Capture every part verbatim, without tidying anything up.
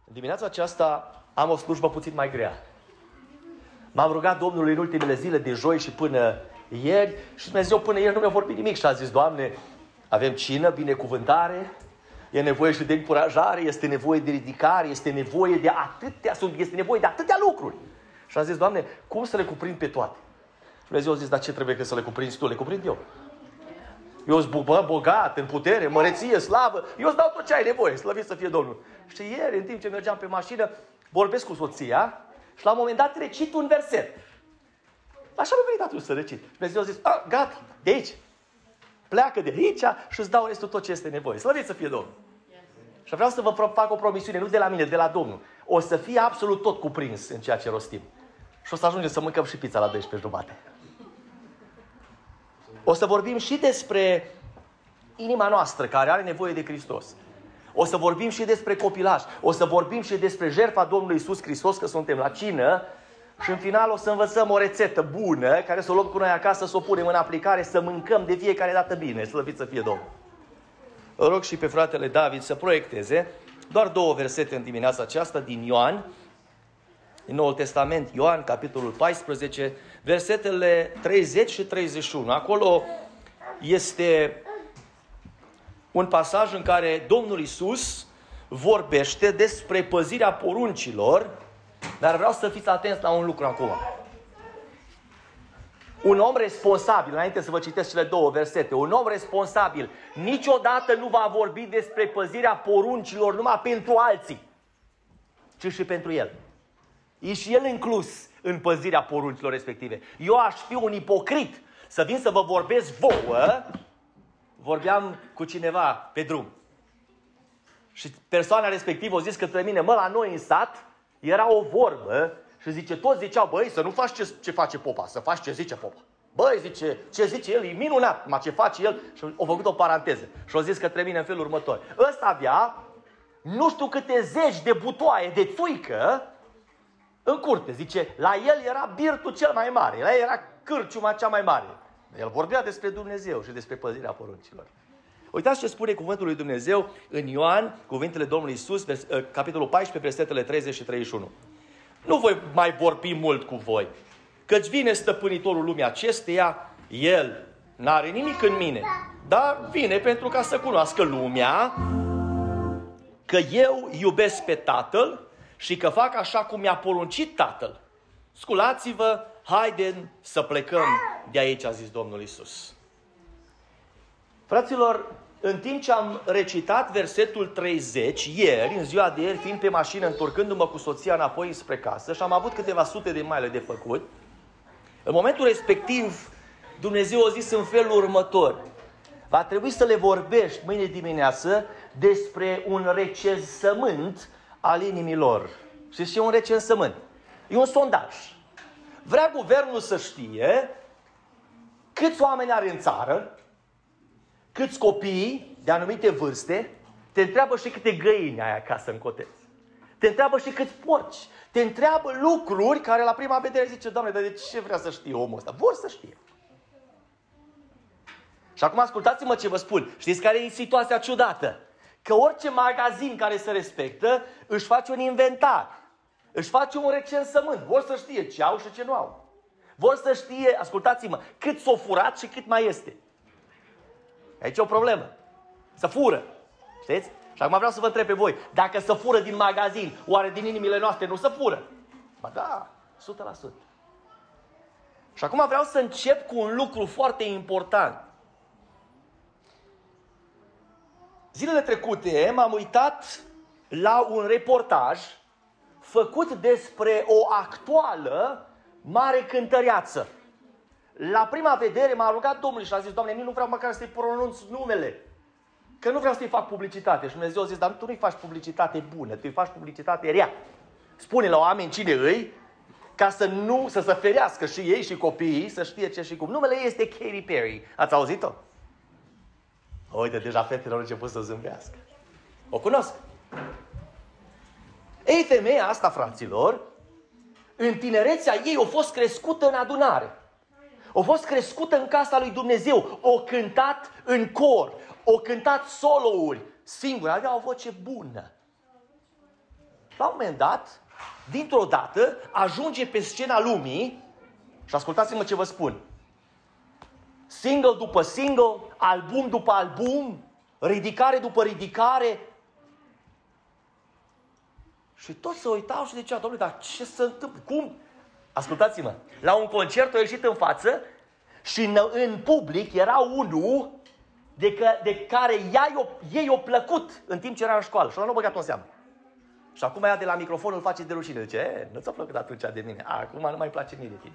În dimineața aceasta am o slujbă puțin mai grea. M-am rugat Domnului în ultimele zile, de joi și până ieri, și Dumnezeu până ieri nu mi-a vorbit nimic și a zis: Doamne, avem cină, binecuvântare, e nevoie și de încurajare, este nevoie de ridicare, este nevoie de atâtea, este nevoie de atâtea lucruri. Și am zis: Doamne, cum să le cuprind pe toate? Și Dumnezeu a zis: dar ce trebuie că să le cuprinzi tu? Le cuprind eu. Eu sunt bogat, în putere, măreție, slavă. Eu îți dau tot ce ai nevoie, slăvit să fie Domnul. Și ieri, în timp ce mergeam pe mașină, vorbesc cu soția și la un moment dat recit un verset. Așa mi-a venit atunci să recit. Și Dumnezeu a zis: a, gata, de aici. Pleacă de aici și îți dau restul tot ce este nevoie. Slăvit să fie Domnul. Yes. Și vreau să vă fac o promisiune, nu de la mine, de la Domnul. O să fie absolut tot cuprins în ceea ce rostim. Și o să ajungem să mâncăm și pizza la douăsprezece jumate. O să vorbim și despre inima noastră care are nevoie de Hristos. O să vorbim și despre copilaj. O să vorbim și despre jertfa Domnului Iisus Hristos, că suntem la cină. Și în final o să învățăm o rețetă bună, care să o luăm cu noi acasă, să o punem în aplicare, să mâncăm de fiecare dată bine. Slăvit să fie Domnul. Îl rog și pe fratele David să proiecteze doar două versete în dimineața aceasta din Ioan, din Noul Testament, Ioan, capitolul paisprezece, versetele treizeci și treizeci și unu. Acolo este un pasaj în care Domnul Iisus vorbește despre păzirea poruncilor, dar vreau să fiți atenți la un lucru acum. Un om responsabil, înainte să vă citesc cele două versete, un om responsabil niciodată nu va vorbi despre păzirea poruncilor numai pentru alții, ci și pentru el. E și el inclus în păzirea poruncilor respective. Eu aș fi un ipocrit să vin să vă vorbesc vouă. Vorbeam cu cineva pe drum și persoana respectivă a zis către mine: mă, la noi în sat era o vorbă și zice, toți ziceau: băi, să nu faci ce, ce face popa, să faci ce zice popa. Băi, zice, ce zice el, e minunat, ma ce face el. Și a făcut o paranteză și a zis către mine în felul următor: ăsta avea nu știu câte zeci de butoaie de țuică în curte. Zice, la el era birtul cel mai mare, la el era cârciuma cea mai mare. El vorbea despre Dumnezeu și despre păzirea poruncilor. Uitați ce spune cuvântul lui Dumnezeu în Ioan, cuvintele Domnului Iisus, vers, capitolul paisprezece, versetele treizeci și treizeci și unu. Nu voi mai vorbi mult cu voi, căci vine stăpânitorul lumii acesteia, el n-are nimic în mine, dar vine pentru ca să cunoască lumea că eu iubesc pe Tatăl și că fac așa cum mi-a poruncit Tatăl. Sculați-vă, haidem să plecăm de aici, a zis Domnul Iisus. Fraților, în timp ce am recitat versetul treizeci, ieri, în ziua de ieri, fiind pe mașină, întorcându-mă cu soția înapoi spre casă și am avut câteva sute de mile de făcut, în momentul respectiv, Dumnezeu a zis în felul următor: va trebui să le vorbești mâine dimineață despre un recensământ al inimilor. Știți ce e un recensământ? E un sondaj. Vrea guvernul să știe câți oameni are în țară, câți copii de anumite vârste, te întreabă și câte găini ai acasă în cotez. Te întreabă și câți porci. Te întreabă lucruri care la prima vedere zice: Doamne, dar de ce vrea să știe omul ăsta? Vor să știe. Și acum ascultați-mă ce vă spun. Știți care e situația ciudată? Că orice magazin care se respectă își face un inventar. Își face un recensământ. Vor să știe ce au și ce nu au. Vor să știe, ascultați-mă, cât s-o furat și cât mai este. Aici e o problemă. Să fură. Știți? Și acum vreau să vă întreb pe voi: dacă să fură din magazin, oare din inimile noastre nu să fură? Ba da, o sută la sută. Și acum vreau să încep cu un lucru foarte important. Zilele trecute m-am uitat la un reportaj făcut despre o actuală mare cântăreață. La prima vedere m-a rugat Domnul și a zis: Doamne, nu vreau măcar să-i pronunț numele, că nu vreau să-i fac publicitate. Și Dumnezeu a zis: dar tu nu-i faci publicitate bună, tu îi faci publicitate rea. Spune la oameni cine îi, ca să nu, să se ferească și ei și copiii, să știe ce și cum. Numele ei este Katy Perry. Ați auzit-o? Uite, deja fetele au început să zâmbească. O cunosc. Ei, femeia asta, fraților, în tinerețea ei a fost crescută în adunare. A fost crescută în casa lui Dumnezeu. O cântat în cor. O cântat solouri. Singură. Avea o voce bună. la un moment dat, dintr-o dată, ajunge pe scena lumii și ascultați-mă ce vă spun. Single după single, album după album, ridicare după ridicare. Și toți se uitau și zicea, domnule, dar ce se întâmplă? Cum? Ascultați-mă, la un concert a ieșit în față și în, în public era unul de, că, de care ei o plăcut în timp ce era în școală. Și ăla nu a băgat-o în seamă. Și acum ea de la microfon îl face de rușine. Zice, e, nu ți-a plăcut atunci de mine. Acum nu mai place mie de tine.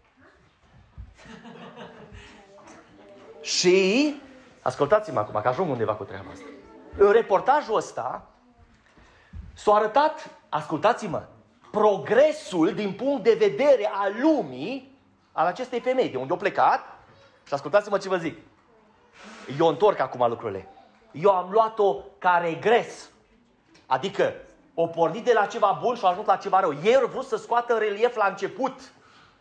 Și, ascultați-mă acum, că ajung undeva cu treaba asta. În reportajul ăsta s-a arătat, ascultați-mă, progresul din punct de vedere al lumii al acestei femei, de unde a plecat. Și ascultați-mă ce vă zic. Eu întorc acum lucrurile. Eu am luat-o ca regres. Adică, o pornit de la ceva bun și a ajuns la ceva rău. Ei au vrut să scoată relief la început.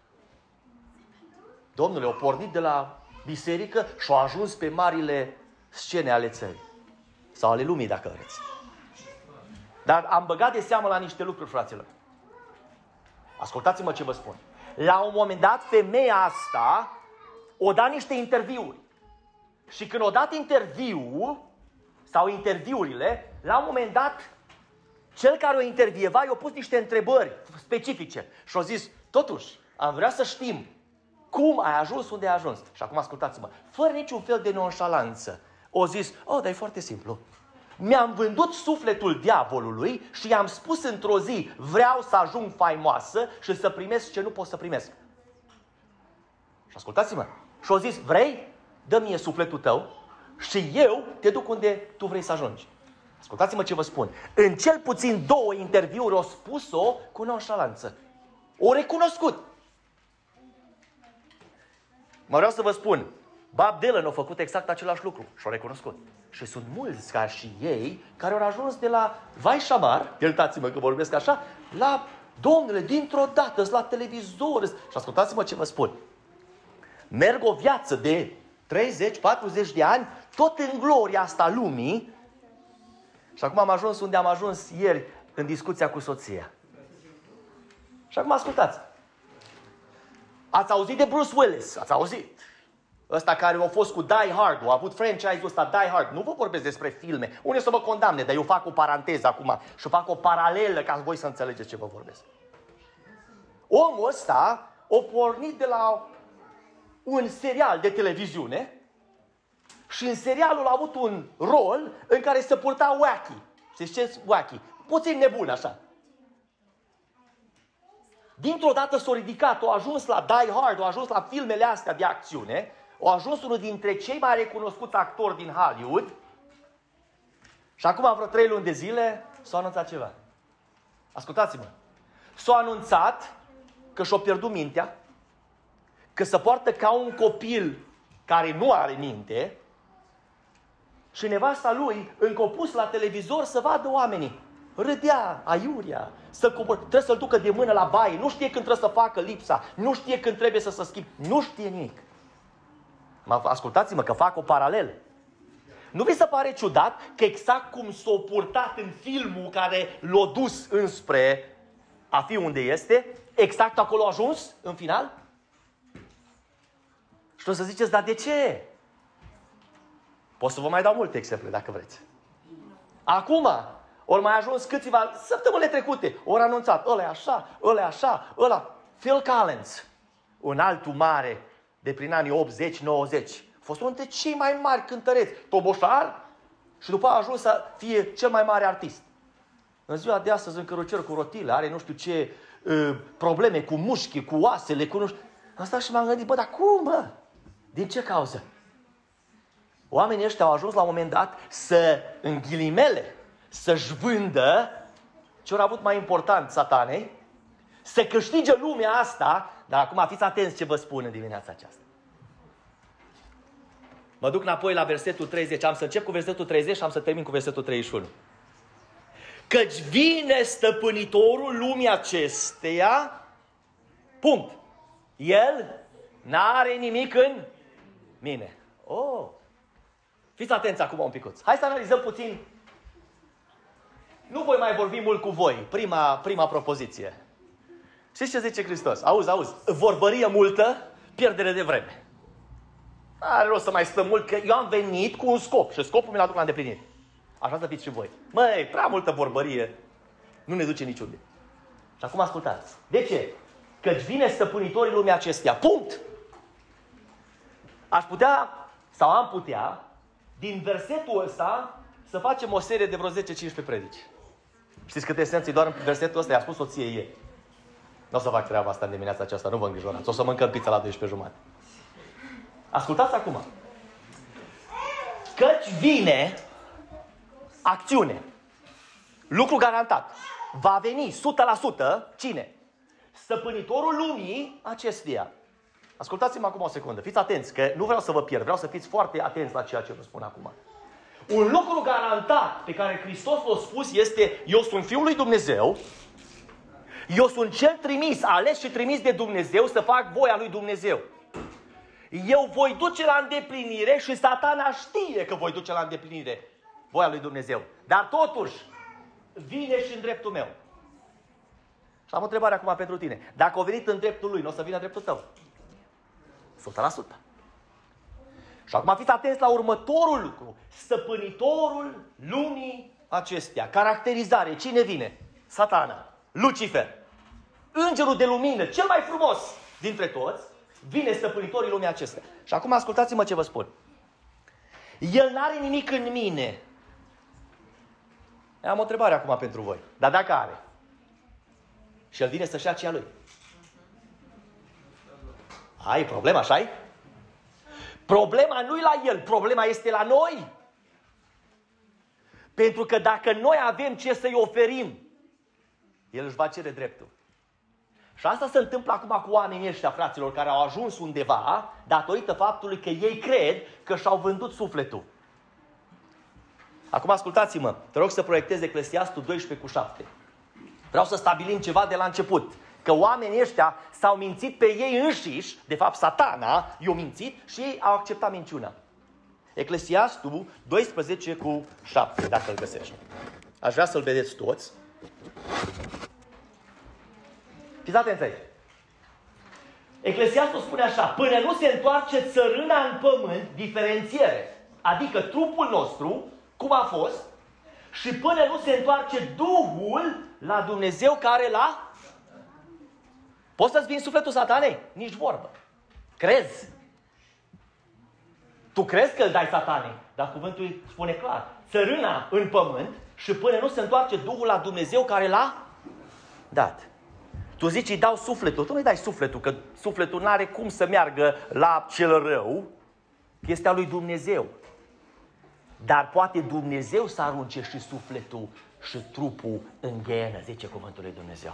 Domnule, o pornit de la biserică și a ajuns pe marile scene ale țării. Sau ale lumii, dacă vreți. Dar am băgat de seamă la niște lucruri, fraților. Ascultați-mă ce vă spun. La un moment dat, femeia asta o da niște interviuri. Și când o dat interviul, sau interviurile, la un moment dat, cel care o intervieva i-a pus niște întrebări specifice. Și a zis, totuși, am vrea să știm cum ai ajuns unde ai ajuns. Și acum ascultați-mă, fără niciun fel de nonșalanță, o zis, oh, dar e foarte simplu. Mi-am vândut sufletul diavolului și i-am spus într-o zi, vreau să ajung faimoasă și să primesc ce nu pot să primesc. Și ascultați-mă, și-o zis, vrei? Dă mie sufletul tău și eu te duc unde tu vrei să ajungi. Ascultați-mă ce vă spun. În cel puțin două interviuri o spus-o cu nonșalanță. O recunoscut. Mă vreau să vă spun, Bob Dylan a făcut exact același lucru și o recunoscut. Și sunt mulți ca și ei care au ajuns de la vai șamar, iertați-mă că vorbesc așa, la, domnule, dintr-o dată, la televizor. Și ascultați-mă ce vă spun. Merg o viață de treizeci patruzeci de ani, tot în gloria asta lumii. Și acum am ajuns unde am ajuns ieri în discuția cu soția. Și acum ascultați. Ați auzit de Bruce Willis? Ați auzit? Ăsta care a fost cu Die Hard, a avut franchise-ul ăsta Die Hard. Nu vă vorbesc despre filme. Unde să vă condamne, dar eu fac o paranteză acum și fac o paralelă ca voi să înțelegeți ce vă vorbesc. Omul ăsta a pornit de la un serial de televiziune și în serialul a avut un rol în care se purta wacky. Știți ce wacky? Puțin nebun așa. Dintr-o dată s-a ridicat, a ajuns la Die Hard, a ajuns la filmele astea de acțiune, a ajuns unul dintre cei mai recunoscuți actori din Hollywood și acum vreo trei luni de zile s-a anunțat ceva. Ascultați-mă. S-a anunțat că și-a pierdut mintea, că se poartă ca un copil care nu are minte și nevasta lui încă o pus la televizor să vadă oamenii. Râdea, aiurea, să cobor, trebuie să-l ducă de mână la baie, nu știe când trebuie să facă lipsa, nu știe când trebuie să se schimbe, nu știe nimic. Ascultați-mă că fac o paralelă. Nu vi se pare ciudat că exact cum s-a purtat în filmul care l-a dus înspre a fi unde este, exact acolo a ajuns în final? Și o să ziceți, dar de ce? Pot să vă mai dau multe exemple dacă vreți. Acum, ori mai ajuns câțiva săptămânile trecute, ori anunțat, ăla e așa, ăla e așa, ăla. Phil Collins, un altul mare de prin anii optzeci nouăzeci, a fost unul dintre cei mai mari cântăreți, toboșar, și după a ajuns să fie cel mai mare artist. În ziua de astăzi încă o cer cu rotile, are nu știu ce uh, probleme cu mușchi, cu oasele, cu nu știu. Am stat și m-am gândit, bă, dar cum, mă? Din ce cauză? Oamenii ăștia au ajuns la un moment dat să, în ghilimele, să-și vândă ce au avut mai important satanei, să câștige lumea asta, dar acum fiți atenți ce vă spun în dimineața aceasta. Mă duc înapoi la versetul treizeci, am să încep cu versetul treizeci și am să termin cu versetul treizeci și unu. Căci vine stăpânitorul lumii acesteia, punct. El n-are nimic în mine. Oh! Fiți atenți acum un picuț. Hai să analizăm puțin nu voi mai vorbi mult cu voi. Prima, prima propoziție. Știți ce zice Hristos? Auzi, auzi, vorbărie multă, pierdere de vreme. Are rost să mai stăm mult, că eu am venit cu un scop și scopul mi-l aduc la îndeplinire. Așa să fiți și voi. Măi, prea multă vorbărie nu ne duce niciunde. Și acum ascultați. De ce? Căci vine stăpânitorii lumii acesteia. Punct! Aș putea, sau am putea, din versetul ăsta, să facem o serie de vreo zece cincisprezece predici. Știți câte esențe doar în versetul ăsta? I-a spus soție ieri. Nu o să fac treaba asta în dimineața aceasta, nu vă îngrijorați. O să mâncăm pizza la douăsprezece jumate. Ascultați acum. Căci vine acțiune. Lucru garantat. Va veni o sută la sută cine? Stăpânitorul lumii acesteia. Ascultați-mă acum o secundă. Fiți atenți, că nu vreau să vă pierd. Vreau să fiți foarte atenți la ceea ce vă spun acum. Un lucru garantat pe care Hristos l-a spus este: eu sunt Fiul lui Dumnezeu, eu sunt cel trimis, ales și trimis de Dumnezeu să fac voia lui Dumnezeu. Eu voi duce la îndeplinire și Satana știe că voi duce la îndeplinire voia lui Dumnezeu. Dar totuși, vine și în dreptul meu. Și am o întrebare acum pentru tine. Dacă a venit în dreptul lui, nu o să vină în dreptul tău? o sută la sută. Și acum fiți atenți la următorul lucru. Stăpânitorul lumii acestea. Caracterizare. Cine vine? Satana. Lucifer. Îngerul de lumină, cel mai frumos dintre toți, vine stăpânitorii lumii acestea. Și acum ascultați-mă ce vă spun. El n-are nimic în mine. Am o întrebare acum pentru voi. Dar dacă are? Și el vine să-și ia ceea lui. Ai problema, așa-i? Problema nu e la el, problema este la noi. Pentru că dacă noi avem ce să-i oferim, el își va cere dreptul. Și asta se întâmplă acum cu oamenii ăștia, fraților, care au ajuns undeva datorită faptului că ei cred că și-au vândut sufletul. Acum ascultați-mă, te rog să proiectezi Eclesiastul doisprezece cu șapte. Vreau să stabilim ceva de la început. Că oamenii ăștia s-au mințit pe ei înșiși, de fapt Satana i-a mințit și ei au acceptat minciuna. Eclesiastul doisprezece cu șapte, dacă îl găsești. Aș vrea să-l vedeți toți. Fiți atenți aici. Eclesiastul spune așa: până nu se întoarce țărâna în pământ, diferențiere, adică trupul nostru, cum a fost, și până nu se întoarce Duhul la Dumnezeu care l-a... Poți să-ți vinzi sufletul Satanei? Nici vorbă. Crezi? Tu crezi că îl dai Satanei, dar cuvântul spune clar: țărâna în pământ și până nu se întoarce Duhul la Dumnezeu care l-a dat. Tu zici îi dau sufletul, tu nu-i dai sufletul, că sufletul n-are cum să meargă la cel rău, că este a lui Dumnezeu. Dar poate Dumnezeu să arunce și sufletul și trupul în ghenă, zice cuvântul lui Dumnezeu.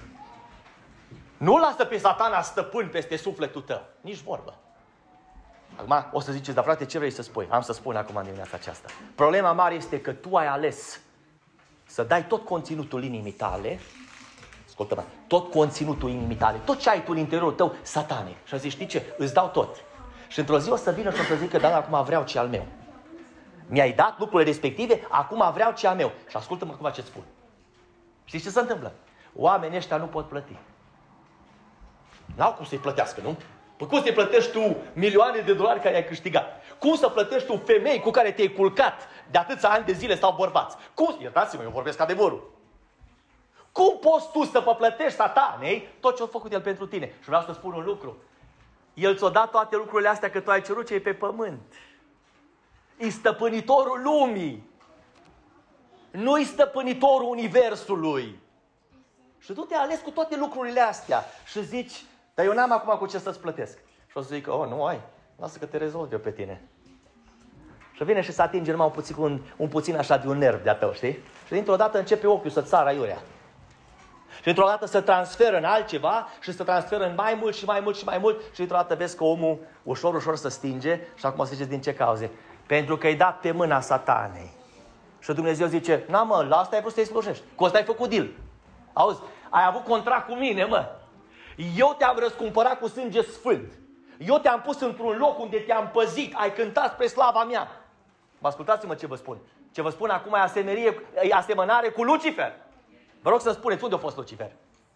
Nu lasă pe Satana stăpân peste sufletul tău, nici vorbă. Acum o să ziceți: dar frate, ce vrei să spui? Am să spun acum în dimineața aceasta. Problema mare este că tu ai ales să dai tot conținutul inimii tale, ascultă-mă, tot conținutul inimii tale, tot ce ai tu în interiorul tău, Satanei. Și zici: știi ce? Îți dau tot. Și într-o zi o să vină și o să zică: da, acum vreau ce al meu. Mi-ai dat lucrurile respective, acum vreau ce al meu. Și ascultă-mă acum ce spun. Știți ce se întâmplă? Oamenii ăștia nu pot plăti. N-au cum să-i plătească, nu? Păi cum să-i plătești tu milioane de dolari care ai câștigat? Cum să plătești tu femei cu care te-ai culcat de atâția ani de zile sau bărbați? Cum? Iertați-mă, eu vorbesc adevărul. Cum poți tu să plătești Satanei tot ce a făcut el pentru tine? Și vreau să spun un lucru. El ți-a dat toate lucrurile astea că tu ai cerut ce-i pe pământ. E stăpânitorul lumii. Nu-i stăpânitorul universului. Și tu te-ai ales cu toate lucrurile astea și zici: dar eu n-am acum cu ce să-ți plătesc. Și o să zic: oh, nu ai, lasă că te rezolv eu pe tine. Și vine și să atinge numai un puțin, un, un puțin așa de un nerv de-a tău, știi? Și dintr-o dată începe ochiul să-ți sară aiurea. Și dintr-o dată se transferă în altceva și se transferă în mai mult și mai mult și mai mult și dintr-o dată vezi că omul ușor, ușor se stinge și acum o să ziceți: din ce cauze? Pentru că i-ai dat pe mâna Satanei. Și Dumnezeu zice: na mă, la asta ai vrut să-i slujești. Cu asta ai făcut deal. Auzi, ai avut contract cu mine, mă. Eu te-am răscumpărat cu sânge sfânt. Eu te-am pus într-un loc unde te-am păzit. Ai cântat spre slava mea. Mă ascultați-mă ce vă spun. Ce vă spun acum e, asemerie, e asemănare cu Lucifer. Vă rog să-mi spuneți, unde a fost Lucifer?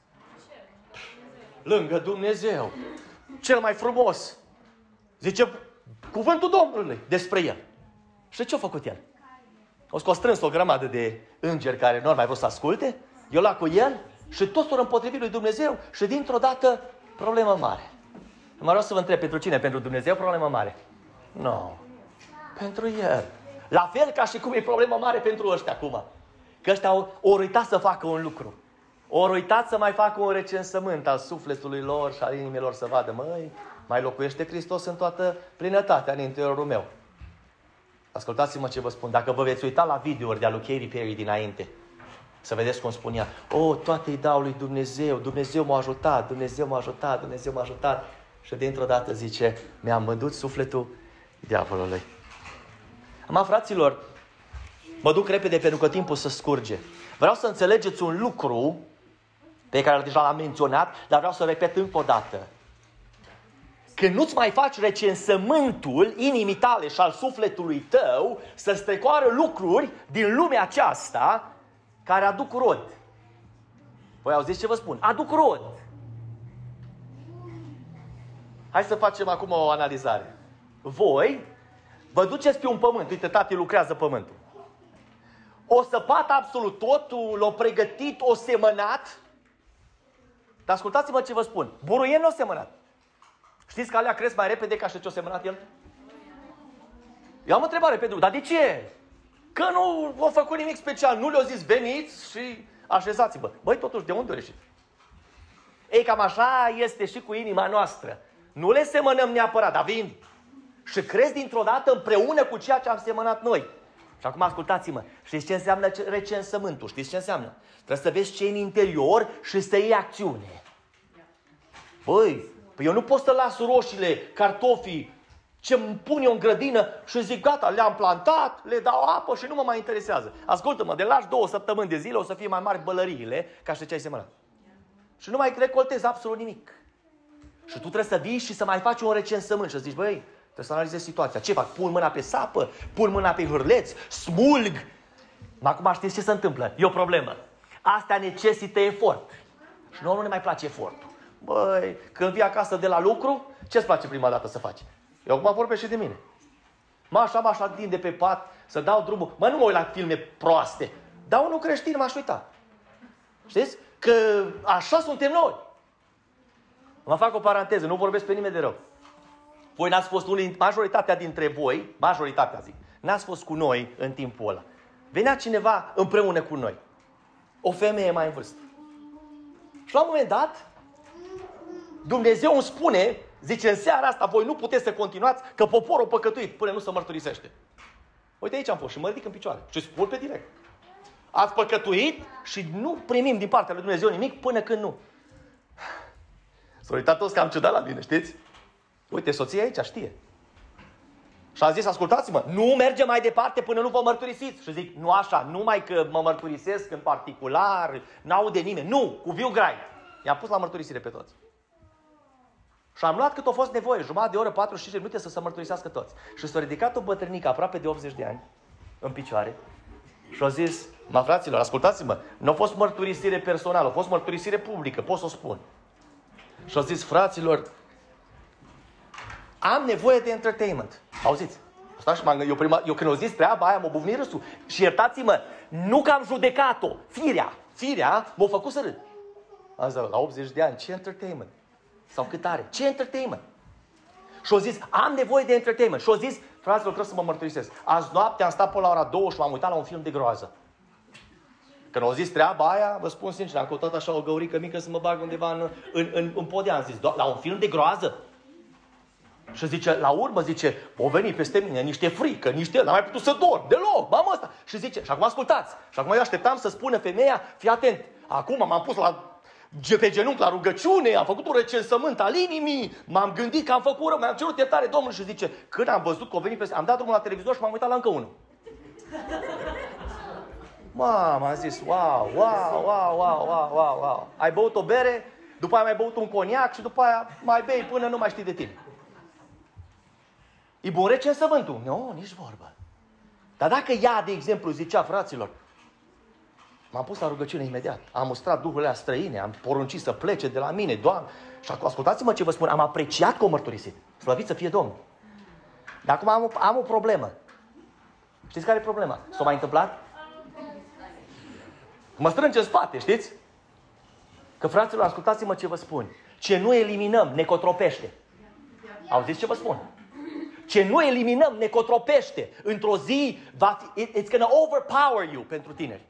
Lângă Dumnezeu. Cel mai frumos. Zice cuvântul Domnului despre el. Și ce a făcut el? O scos strâns o grămadă de îngeri care nu ar mai vrut să asculte. Eu la cu el și toți s-au împotrivit lui Dumnezeu și dintr-o dată problemă mare. Mă vreau să vă întreb, pentru cine? Pentru Dumnezeu problemă mare? Nu. No. Pentru el. La fel ca și cum e problemă mare pentru ăștia acum. Că ăștia au, au uitat să facă un lucru. Au uitat să mai facă un recensământ al sufletului lor și al inimilor să vadă, măi, mai locuiește Hristos în toată plinătatea în interiorul meu. Ascultați-mă ce vă spun. Dacă vă veți uita la videouri de-a lui Katy Perry dinainte, să vedeți cum spunea, o, toate îi dau lui Dumnezeu, Dumnezeu m-a ajutat, Dumnezeu m-a ajutat, Dumnezeu m-a ajutat. Și dintr-o dată zice, mi-am vândut sufletul diavolului. Am, fraților, mă duc repede pentru că timpul se scurge. Vreau să înțelegeți un lucru pe care deja l-am menționat, dar vreau să repet încă o dată. Când nu-ți mai faci recensământul inimii tale și al sufletului tău, să strecoară lucruri din lumea aceasta care aduc rod. Voi auziți ce vă spun? Aduc rod. Hai să facem acum o analizare. Voi vă duceți pe un pământ. Uite, tati lucrează pământul. O săpat absolut totul, l-o pregătit, o semănat. Dar ascultați-mă ce vă spun. Buruien nu o semănat. Știți că alea cresc mai repede ca și ce-o semănat el? Eu am o întrebare pentru dar de ce? Că nu au făcut nimic special. Nu le-au zis veniți și așezați-vă. Băi, totuși, de unde au ieșit? Ei, cam așa este și cu inima noastră. Nu le semănăm neapărat, dar vin și cresc dintr-o dată împreună cu ceea ce am semănat noi. Și acum ascultați-mă. Știți ce înseamnă recensământul? Știți ce înseamnă? Trebuie să vezi ce e în interior și să iei acțiune. Băi, păi eu nu pot să las roșiile, cartofii, ce îmi pun eu în grădină și zic gata, le-am plantat, le dau apă și nu mă mai interesează. Ascultă-mă, de lași două săptămâni de zile o să fie mai mari bălăriile ca și ce ai semănat. Și nu mai recoltezi absolut nimic. Și tu trebuie să vii și să mai faci un recensământ și să zici, băi, trebuie să analizezi situația. Ce fac? Pun mâna pe sapă? Pun mâna pe hârleț? Smulg? Acum știți ce se întâmplă? E o problemă. Astea necesită efort. Și nouă nu ne mai place efortul. Băi, când vii acasă de la lucru, ce-ți place prima dată să faci? Eu acum vorbesc și de mine. Mă așa, mă așa de pe pat, să dau drumul. Mă, nu mă uit la filme proaste. Dar unul creștin m-aș uita. Știți? Că așa suntem noi. Mă fac o paranteză, nu vorbesc pe nimeni de rău. Voi n-ați fost unii, majoritatea dintre voi, majoritatea zic, n-ați fost cu noi în timpul ăla. Venea cineva împreună cu noi. O femeie mai în vârstă. Și la un moment dat, Dumnezeu îmi spune, zice, în seara asta voi nu puteți să continuați, că poporul păcătuit până nu se mărturisește. Uite aici am fost și mă ridic în picioare și spun pe direct. Ați păcătuit și nu primim din partea lui Dumnezeu nimic până când nu. S-au uitat toți că am ciudat la mine, știți? Uite, soția aici știe. Și a zis, ascultați-mă, nu merge mai departe până nu vă mărturisiți. Și zic, nu așa, numai că mă mărturisesc în particular, n-aude nimeni. Nu, cu viu grai. I-am pus la mărturisire pe toți. Și am luat cât a fost nevoie, jumătate de oră, patruzeci și cinci minute să se mărturisească toți. Și s-a ridicat o bătrânică aproape de optzeci de ani, în picioare, și a zis, mă, fraților, ascultați-mă, nu a fost mărturisire personală, a fost mărturisire publică, pot să o spun. Și a zis, fraților, am nevoie de entertainment. Auziți? Asta și eu, prima, eu când au zis treaba aia, m-a buvnit râsul. Și iertați-mă, nu că am judecat-o, firea, firea m-a făcut să râd. Am zis, la optzeci de ani, ce entertainment? Sau cât are? Ce entertainment? Și-o zis, am nevoie de entertainment. Și-o zis, fraților, trebuie să mă mărturisesc. Azi noapte am stat până la ora două și m-am uitat la un film de groază. Când au zis treaba aia, vă spun sincer, am căutat așa o găurică mică să mă bag undeva în, în, în, în podea. Am zis, la un film de groază? Și zice, la urmă zice, au venit peste mine niște frică, niște... N-am mai putut să dorm, deloc, mamă ăsta. Și zice, și acum ascultați. Și acum eu așteptam să spună femeia, fii atent, acum m-am pus la... pe genunchi la rugăciune, am făcut un recensământ al inimii, m-am gândit că am făcut rău, mi-am cerut iertare Domnului și zice, când am văzut că a venit peste... Am dat drumul la televizor și m-am uitat la încă unul. Mamă, am zis, wow, wow, wow, wow, wow, wow, wow. Ai băut o bere, după aia mai băut un coniac și după aia mai bei până nu mai știi de tine. E bun recensământul? Nu, nici vorbă. Dar dacă ea, de exemplu, zicea, fraților, m-am pus la rugăciune imediat, am mustrat duhurile străine, am poruncit să plece de la mine, Doamne. Și acum ascultați-mă ce vă spun, am apreciat că o mărturisit. Slăvit să fie Domnul. Dar acum am, am o problemă. Știți care e problema? S-a mai întâmplat? Mă strânge în spate, știți? Că, fraților, ascultați-mă ce vă spun. Ce nu eliminăm, ne cotropește. Auziți ce vă spun? Ce nu eliminăm, ne cotropește. Într-o zi, va fi, it's gonna overpower you pentru tineri.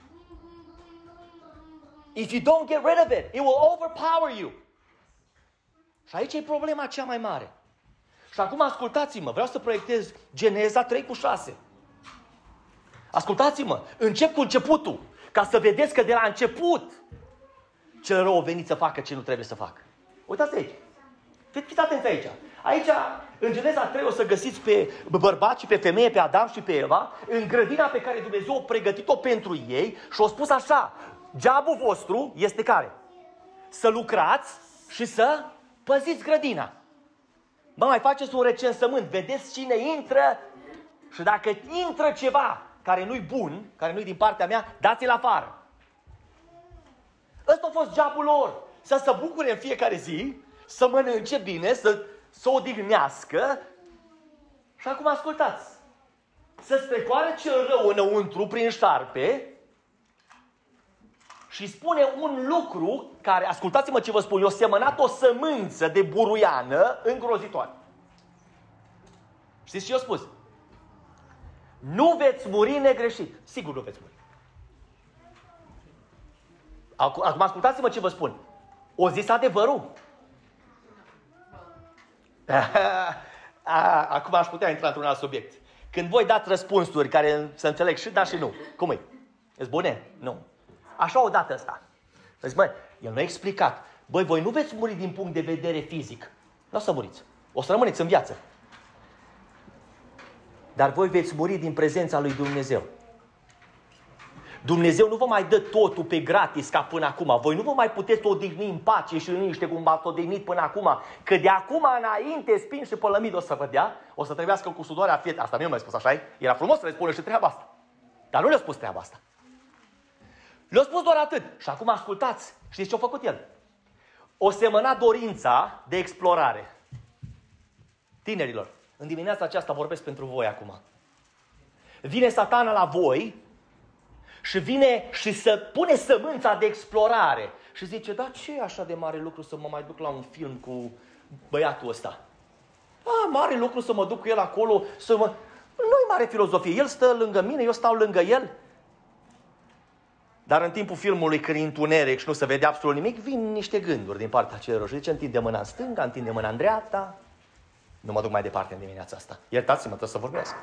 If you don't get rid of it, it will overpower you. Și aici e problema cea mai mare. Și acum ascultați-mă, vreau să proiectez Geneza trei cu șase. Ascultați-mă, încep cu începutul, ca să vedeți că de la început cel rău a venit să facă ce nu trebuie să facă. Uitați aici. Fiți atenți aici. Aici, în Geneza trei, o să găsiți pe bărbați și pe femeie, pe Adam și pe Eva, în grădina pe care Dumnezeu a pregătit-o pentru ei și a spus așa, job-ul vostru este care? Să lucrați și să păziți grădina. Bă, mai faceți un recensământ, vedeți cine intră și dacă intră ceva care nu-i bun, care nu-i din partea mea, dați-l afară. Ăsta a fost job-ul lor, să se bucure în fiecare zi, să mănânce bine, să se odihnească. Și acum ascultați, să strecoare cel rău înăuntru prin șarpe și spune un lucru care, ascultați-mă ce vă spun, eu semănat o sămânță de buruiană îngrozitoare. Știți ce eu spus? Nu veți muri negreșit. Sigur nu veți muri. Acum ascultați-mă ce vă spun. O zis adevărul. Acum aș putea intra într-un alt subiect. Când voi dați răspunsuri care să înțeleg și da și nu. Cum e? Ești bune? Nu. Așa o dată asta. Zic, măi, el nu a explicat. Băi, voi nu veți muri din punct de vedere fizic. Nu o să muriți. O să rămâneți în viață. Dar voi veți muri din prezența lui Dumnezeu. Dumnezeu nu vă mai dă totul pe gratis ca până acum. Voi nu vă mai puteți odihni în pace și în liniște cum v-ați odihnit până acum. Că de acum înainte spin și pălămid o să vă dea, o să trebuiască cu sudoarea fietă. Asta nu mi-a spus, așa-i? Era frumos să le spună și treaba asta. Dar nu le-a spus treaba asta. Le-a spus doar atât. Și acum ascultați. Știți ce a făcut el? O semăna dorința de explorare. Tinerilor, în dimineața aceasta vorbesc pentru voi acum. Vine Satana la voi și vine și să pune sămânța de explorare. Și zice, da, ce e așa de mare lucru să mă mai duc la un film cu băiatul ăsta? A, mare lucru să mă duc cu el acolo, să mă... Nu-i mare filozofie. El stă lângă mine, eu stau lângă el. Dar în timpul filmului, când e întuneric și nu se vede absolut nimic, vin niște gânduri din partea celor. Și zice, întinde mâna în stânga, întinde mâna în dreapta. Nu mă duc mai departe în dimineața asta. Iertați-mă, trebuie să vorbesc.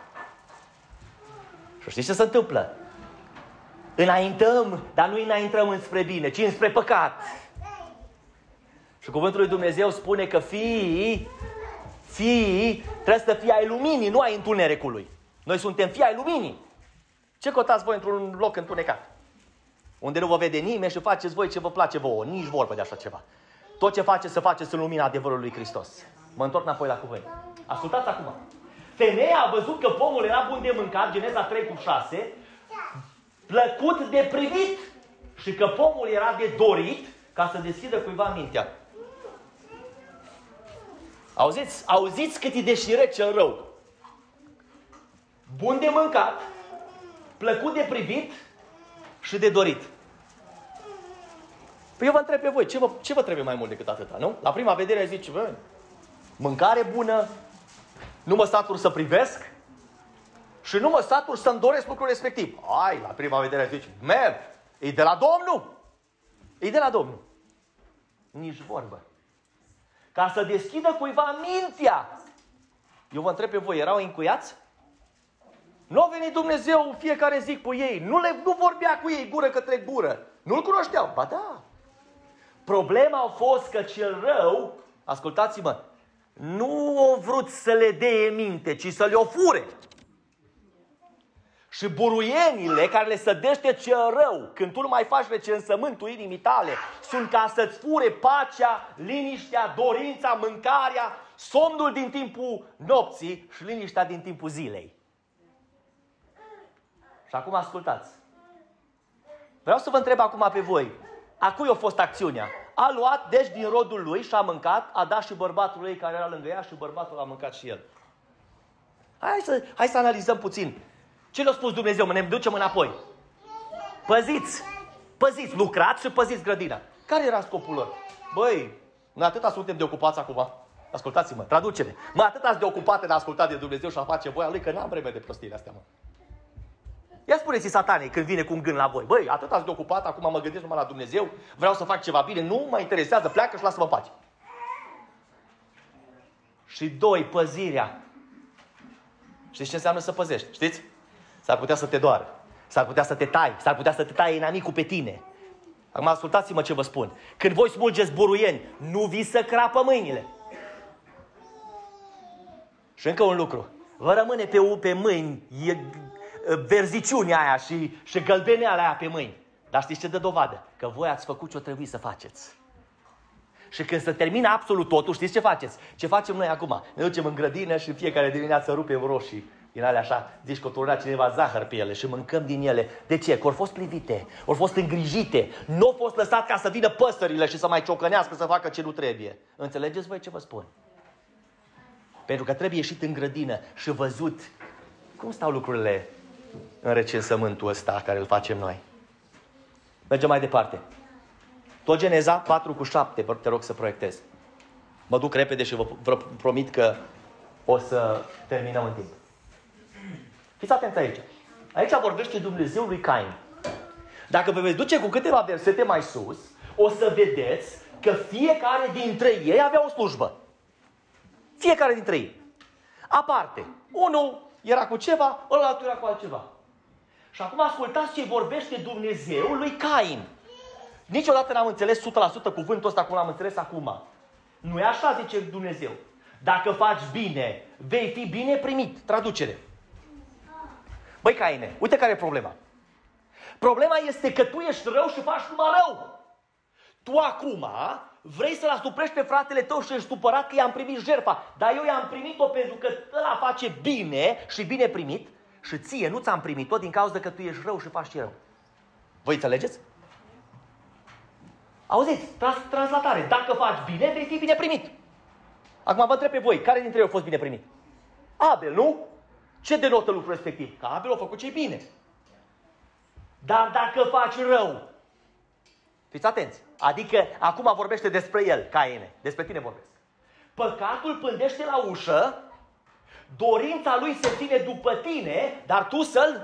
Și știți ce se întâmplă? Înaintăm, dar nu înaintăm înspre bine, ci înspre păcat. Și cuvântul lui Dumnezeu spune că fiii, fiii trebuie să fie ai luminii, nu ai întunericului. Noi suntem fii ai luminii. Ce cotați voi într-un loc întunecat? Unde nu vă vede nimeni și faceți voi ce vă place vouă. Nici vorbă de așa ceva. Tot ce faceți, să faceți în lumina adevărului lui Hristos. Mă întorc înapoi la cuvânt. Ascultați acum. Femeia a văzut că pomul era bun de mâncat, Geneza trei cu șase, plăcut de privit și că pomul era de dorit ca să deschidă cuiva mintea. Auziți? Auziți cât e deșire cel rău. Bun de mâncat, plăcut de privit și de dorit. Păi eu vă întreb pe voi, ce vă, ce vă trebuie mai mult decât atâta, nu? La prima vedere zici, bă, mâncare bună, nu mă satur să privesc și nu mă satur să-mi doresc lucrul respectiv. Ai, la prima vedere zici, merg, e de la Domnul. E de la Domnul. Nici vorbă. Ca să deschidă cuiva mintea. Eu vă întreb pe voi, erau încuiați? Nu a venit Dumnezeu fiecare zi cu ei. Nu, le, nu vorbea cu ei gură către gură. Nu-L cunoșteau. Ba da. Problema a fost că cel rău, ascultați-mă, nu a vrut să le dea minte, ci să le o fure. Și buruienile care le sădește cel rău, când tu nu mai faci recensământul inimii tale, sunt ca să-ți fure pacea, liniștea, dorința, mâncarea, somnul din timpul nopții și liniștea din timpul zilei. Și acum ascultați. Vreau să vă întreb acum pe voi. A cui a fost acțiunea? A luat, deci, din rodul lui și a mâncat, a dat și bărbatul ei care era lângă ea și bărbatul a mâncat și el. Hai să, hai să analizăm puțin. Ce le-a spus Dumnezeu? Ne ducem înapoi. Păziți! Păziți! Lucrați și păziți grădina. Care era scopul lor? Băi, noi atâta suntem de ocupați acum. Ascultați-mă, traduce-ne. Mă, atâta de ocupate de a asculta de Dumnezeu și a face voia Lui, că n-am vreme de prostiile astea, mă. Ia spuneți satanei când vine cu un gând la voi. Băi, atâta de ocupat, acum mă gândesc numai la Dumnezeu, vreau să fac ceva bine, nu mă interesează, pleacă și lasă-mă în pace. Și doi, păzirea. Știți ce înseamnă să păzești? Știți? S-ar putea să te doară. S-ar putea să te tai. S-ar putea să te taie inamicul pe tine. Acum ascultați-mă ce vă spun. Când voi smulgeți buruieni, nu vi să crapă mâinile. Și încă un lucru. Vă rămâne pe, pe mâini e, verziciunea aia și, și gălbeneala aia pe mâini. Dar știți ce dă dovadă? Că voi ați făcut ce-o trebuie să faceți. Și când se termină absolut totul, știți ce faceți? Ce facem noi acum? Ne ducem în grădină și în fiecare dimineață rupem roșii. Din alea așa, zici că o turnat cineva zahăr pe ele și mâncăm din ele. De ce? Că au fost plivite, au fost îngrijite. Nu au fost lăsat ca să vină păsările și să mai ciocănească, să facă ce nu trebuie. Înțelegeți voi ce vă spun? Pentru că trebuie ieșit în grădină și văzut cum stau lucrurile în recensământul ăsta care îl facem noi. Mergem mai departe. Tot Geneza patru cu șapte, te rog să proiectez. Mă duc repede și vă, vă promit că o să terminăm în timp. Fiți atenți aici. Aici vorbește Dumnezeu lui Cain. Dacă vă veți duce cu câteva versete mai sus, o să vedeți că fiecare dintre ei avea o slujbă. Fiecare dintre ei. Aparte. Unul era cu ceva, ălalt era cu altceva. Și acum ascultați ce vorbește Dumnezeu lui Cain. Niciodată n-am înțeles o sută la sută cuvântul ăsta cum l-am înțeles acum. Nu e așa, zice Dumnezeu. Dacă faci bine, vei fi bine primit. Traducere. Băi, Caine, uite care e problema. Problema este că tu ești rău și faci numai rău. Tu acum vrei să-l asuprești pe fratele tău și ești supărat că i-am primit jertfa. Dar eu i-am primit-o pentru că ăla face bine și bine primit și ție nu ți-am primit-o din cauza că tu ești rău și faci rău. Voi înțelegeți? Auziți? Trans- translatare. Dacă faci bine, vei fi bine primit. Acum vă întreb pe voi, care dintre ei a fost bine primit? Abel, nu? Ce denotă lucrul respectiv? Că Abel a făcut ce bine. Dar dacă faci rău, fiți atenți. Adică acum vorbește despre el, Caine. Despre tine vorbesc. Păcatul pândește la ușă, dorința lui se ține după tine, dar tu să-l...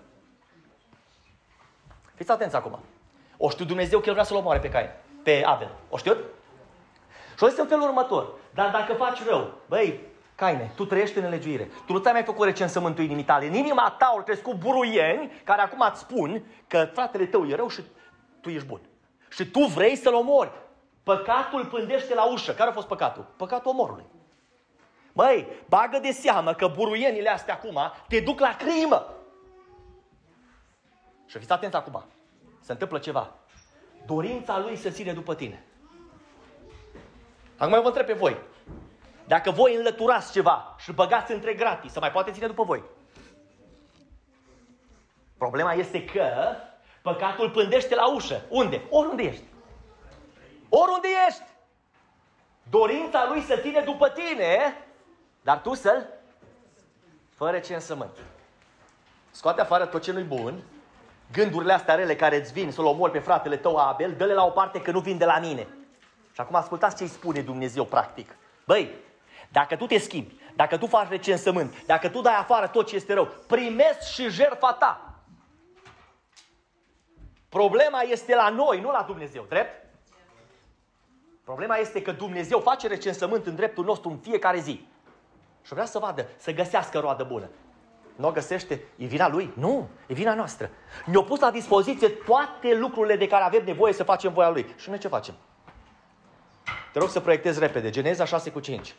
Fiți atenți acum. O știu Dumnezeu că el vrea să-l omoare pe Cain, pe Abel. O știut? Și o zis în felul următor. Dar dacă faci rău, băi, Caine, tu trăiești în nelegiuire. Tu nu ți-ai mai făcut recensământul inimii tale. În inima ta au crescut buruieni care acum îți spun că fratele tău e rău și tu ești bun. Și tu vrei să-l omori. Păcatul pândește la ușă. Care a fost păcatul? Păcatul omorului. Băi, bagă de seamă că buruienile astea acum te duc la crimă. Și fiți atenți acum. Se întâmplă ceva. Dorința lui se ține după tine. Acum eu vă întreb pe voi. Dacă voi înlăturați ceva și băgați între gratii, se mai poate ține după voi? Problema este că păcatul pândește la ușă. Unde? Oriunde ești. Oriunde ești. Dorința lui se ține după tine, dar tu să-l fără recensământ. Scoate afară tot ce nu-i bun, gândurile astea rele care îți vin să-l omori pe fratele tău Abel, dă-le la o parte că nu vin de la mine. Și acum ascultați ce îi spune Dumnezeu practic. Băi, dacă tu te schimbi, dacă tu faci recensământ, dacă tu dai afară tot ce este rău, primești și jertfa ta. Problema este la noi, nu la Dumnezeu, drept? Problema este că Dumnezeu face recensământ în dreptul nostru în fiecare zi. Și vrea să vadă, să găsească roadă bună. Nu o găsește? E vina lui? Nu, e vina noastră. Ne-a pus la dispoziție toate lucrurile de care avem nevoie să facem voia lui. Și noi ce facem? Te rog să proiectezi repede. Geneza șase cu cinci.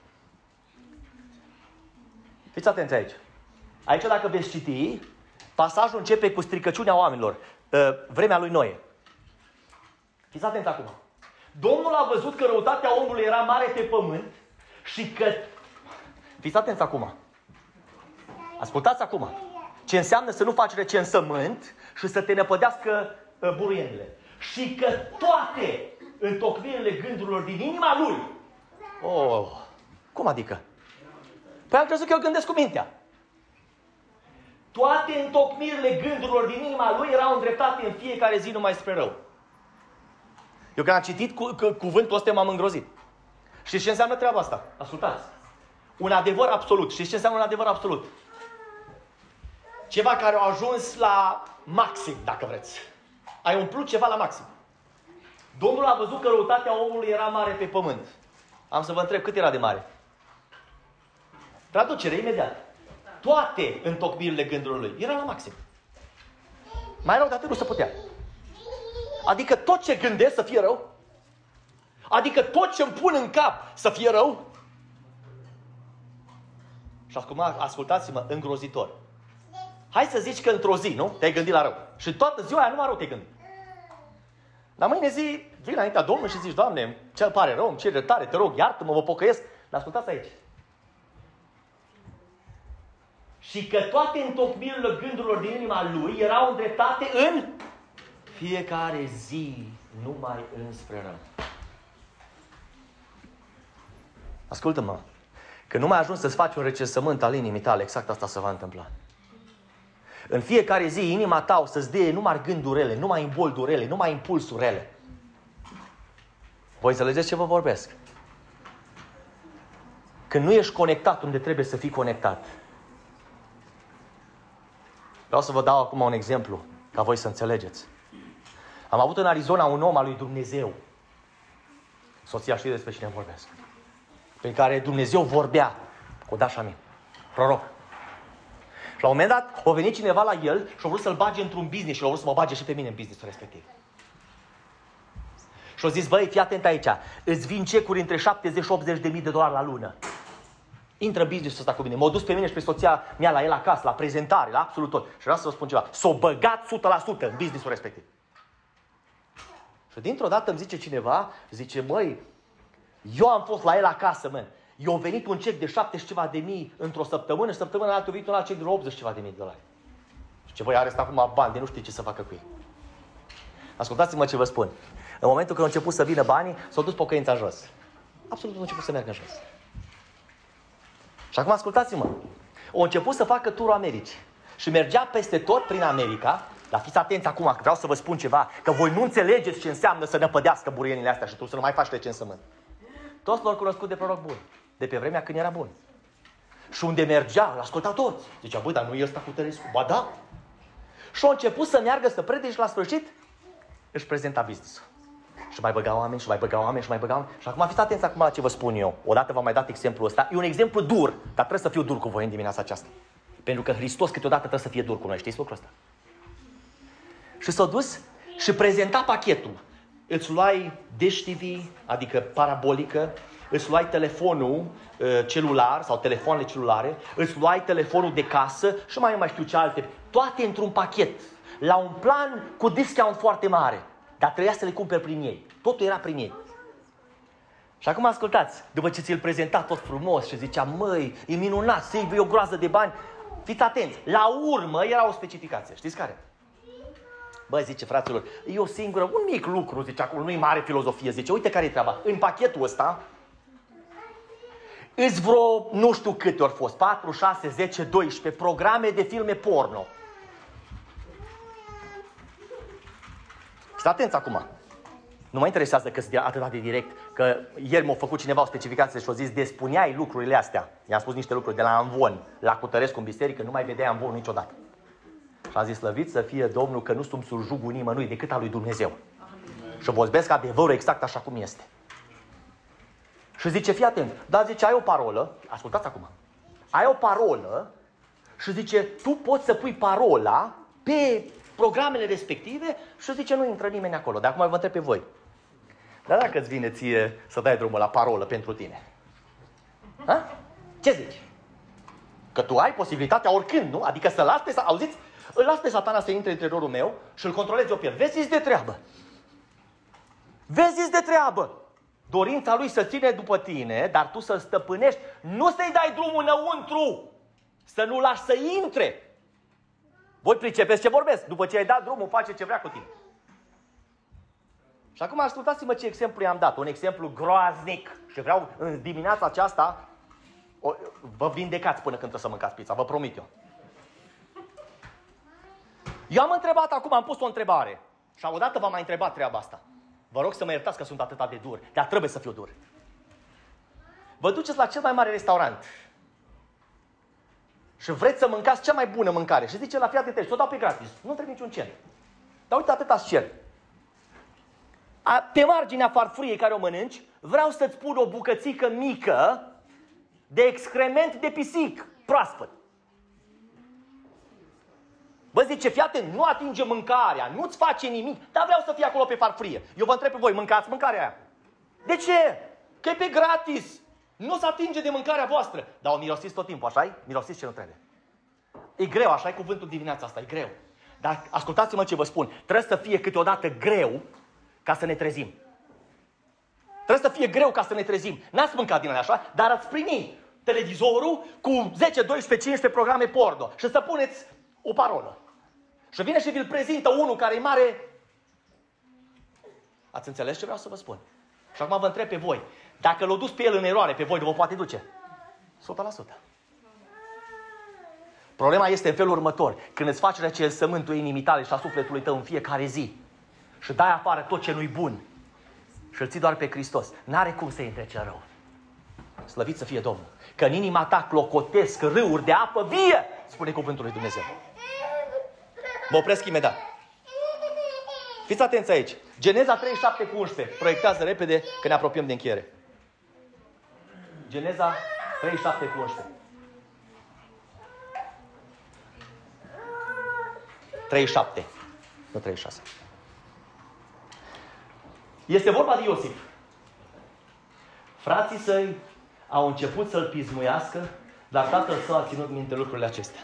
Fiți atenți aici. Aici dacă veți citi, pasajul începe cu stricăciunea oamenilor. Vremea lui Noe. Fiți atenți acum. Domnul a văzut că răutatea omului era mare pe pământ și că... Fiți atenți acum. Ascultați acum. ce înseamnă să nu faci recensământ și să te năpădească uh, buruienile. Și că toate întocmirile gândurilor din inima lui. Oh, cum adică? Păi am crezut că eu gândesc cu mintea. Toate întocmirile gândurilor din inima lui erau îndreptate în fiecare zi numai spre rău. Eu când am citit cu, cu, cuvântul ăsta m-am îngrozit. Știți ce înseamnă treaba asta? Ascultați. Un adevăr absolut. Știți ce înseamnă un adevăr absolut? Ceva care a ajuns la maxim, dacă vreți. Ai umplut ceva la maxim. Domnul a văzut că răutatea omului era mare pe pământ. Am să vă întreb, cât era de mare? Traducere, imediat. Toate întocmirile gândurilor lui erau la maxim. Mai rău de atât nu se putea. Adică tot ce gândesc să fie rău? Adică tot ce îmi pun în cap să fie rău? Și acum ascultați-mă, îngrozitor. Hai să zici că într-o zi, nu? Te-ai gândit la rău. Și toată ziua aia numai rău te-ai gândit. La mâine zi, vii înaintea Domnului și zici, Doamne, ce pare rău, îmi cer iertare, te rog, iartă-mă, mă pocăiesc. Dar ascultați aici. Și că toate întocmirile gândurilor din inima lui erau îndreptate în fiecare zi numai înspre rău. Ascultă-mă, că nu mai ajungi să-ți faci un recensământ al inimii tale, exact asta se va întâmpla. În fiecare zi, inima ta o să-ți dea numai gânduri rele, numai imbolduri rele, numai impulsuri rele. Voi înțelegeți ce vă vorbesc? Când nu ești conectat unde trebuie să fii conectat. Vreau să vă dau acum un exemplu, ca voi să înțelegeți. Am avut în Arizona un om al lui Dumnezeu. Soția știe despre cine vorbesc. Prin care Dumnezeu vorbea cu Dașa mea, proroc. Și la un moment dat a venit cineva la el și a vrut să-l bage într-un business și a vrut să mă bage și pe mine în businessul respectiv. Și a zis, băi, fii atent aici, îți vin cecuri între șaptezeci și optzeci de mii de dolari la lună. Intră în business-ul ăsta cu mine. M-a dus pe mine și pe soția mea la el acasă, la prezentare, la absolut tot. Și vreau să vă spun ceva. S-o băgat o sută la sută în business-ul respectiv. Și dintr-o dată îmi zice cineva, zice, măi, eu am fost la el acasă, mă. I-a venit un cec de șaptezeci ceva de mii într-o săptămână și săptămâna altă a venit un alt cec de optzeci ceva de mii de dolari. Și ce, băi, are ăsta acum bani, de nu știu ce să facă cu ei. Ascultați-mă ce vă spun. În momentul când au început să vină banii, s-au dus pocăința jos. Absolut au început să meargă în jos. Și acum ascultați-mă. Au început să facă turul Americii. Și mergea peste tot prin America. Dar fiți atenți acum, că vreau să vă spun ceva. Că voi nu înțelegeți ce înseamnă să năpădească burienile astea și tu să nu mai faci recensământ. Toți l-au cunoscut de proroc bun. De pe vremea când era bun. Și unde mergea, l-ascultau toți. Zicea, băi, dar nu e ăsta cu Tărescu? Ba da. Și au început să meargă, să predice și la sfârșit își prezenta business-ul. Și mai băga oameni, și mai băga oameni, și mai băga oameni. Și acum fiți atenți acum la ce vă spun eu. Odată v-am mai dat exemplul ăsta. E un exemplu dur, dar trebuie să fiu dur cu voi în dimineața aceasta. Pentru că Hristos câteodată trebuie să fie dur cu noi. Știți lucrul ăsta? Și s-a dus și prezenta pachetul. Îți luai Dish T V, adică parabolică, îți luai telefonul uh, celular sau telefoanele celulare, îți luai telefonul de casă și mai mai știu ce alte. Toate într-un pachet. La un plan cu discount foarte mare. Dar trebuia să le cumperi prin ei. Totul era prin ei. Și acum ascultați, după ce ți-l prezenta tot frumos și zicea, măi, e minunat, să iei o groază de bani, fiți atenți, la urmă era o specificație. Știți care? Băi, zice, fraților, e o singură, un mic lucru, zice acolo, nu-i mare filozofie, zice, uite care e treaba. În pachetul ăsta, îți vreo, nu știu câte ori fost, patru, șase, zece, doisprezece programe de filme porno. Fiți atenți acum. Nu mă interesează că sunt atât de direct, că ieri m-a făcut cineva o specificație și a zis, despuneai lucrurile astea. I-am spus niște lucruri de la Amvon, la Cutărescu în biserică, nu mai vedeai Amvon niciodată. Și am zis, slăvit să fie Domnul că nu sunt sub jugul nimănui decât al lui Dumnezeu. Amin. Și vorbesc adevărul exact așa cum este. Și zice, fii atent, dar zice, ai o parolă, ascultați acum, ai o parolă și zice, tu poți să pui parola pe programele respective și zice, nu intră nimeni acolo. Dar acum vă întreb pe voi. Dar dacă îți vine ție să dai drumul la parolă pentru tine? Ha? Ce zici? Că tu ai posibilitatea oricând, nu? Adică să lași pe, auziți? Îl las pe Satana să intre în interiorul meu și îl controlezi eu pe el. Vezi-ți de treabă. Vezi-ți de treabă. Dorința lui să ține după tine, dar tu să-l stăpânești, nu să-i dai drumul înăuntru, să nu-l lași să intre. Voi pricepeți ce vorbesc. După ce ai dat drumul, face ce vrea cu tine. Și acum ascultați-mă ce exemplu i-am dat. Un exemplu groaznic. Și vreau în dimineața aceasta o, vă vindecați până când trebuie să mâncați pizza. Vă promit eu. Eu am întrebat acum, am pus o întrebare. Și odată v-am mai întrebat treaba asta. Vă rog să mă iertați că sunt atât de dur. Dar trebuie să fiu dur. Vă duceți la cel mai mare restaurant. Și vreți să mâncați cea mai bună mâncare. Și zice la fii atent, să o dau pe gratis. Nu trebuie niciun cent. Dar uite, atâta-ți cer. A, pe marginea farfuriei care o mănânci, vreau să-ți pun o bucățică mică de excrement de pisic proaspăt. Bă, zice, fii atent, nu atinge mâncarea, nu-ți face nimic, dar vreau să fie acolo pe farfurie. Eu vă întreb pe voi, mâncați mâncarea aia? De ce? Că e pe gratis. Nu se atinge de mâncarea voastră. Dar o mirosiți tot timpul, așa-i? Mirosiți ce nu trebuie. E greu, așa e cuvântul dimineața asta, e greu. Dar ascultați-mă ce vă spun. Trebuie să fie câteodată greu ca să ne trezim. Trebuie să fie greu ca să ne trezim. N-ați mâncat din alea așa, dar ați primi televizorul cu zece, doisprezece, cincisprezece programe porno și să puneți o parolă. Și vine și vi-l prezintă unul care e mare. Ați înțeles ce vreau să vă spun? Și acum vă întreb pe voi. Dacă l-o dus pe el în eroare, pe voi vă poate duce? o sută la sută. Problema este în felul următor. Când îți faci recensământul inimii tale și a sufletului tău în fiecare zi și dai afară tot ce nu-i bun și îl ții doar pe Hristos, n-are cum să intre cel rău. Slăvit să fie Domnul. Că în inima ta clocotesc râuri de apă vie, spune cuvântul lui Dumnezeu. Mă opresc imediat. Fiți atenți aici. Geneza treizeci și șapte cu unsprezece. Proiectează repede că ne apropiem de încheiere. Geneza treizeci și șapte cu unsprezece. treizeci și șapte. Nu treizeci și șase. Este vorba de Iosif. Frații săi au început să-l pismuiască, dar tatăl său a ținut minte lucrurile acestea.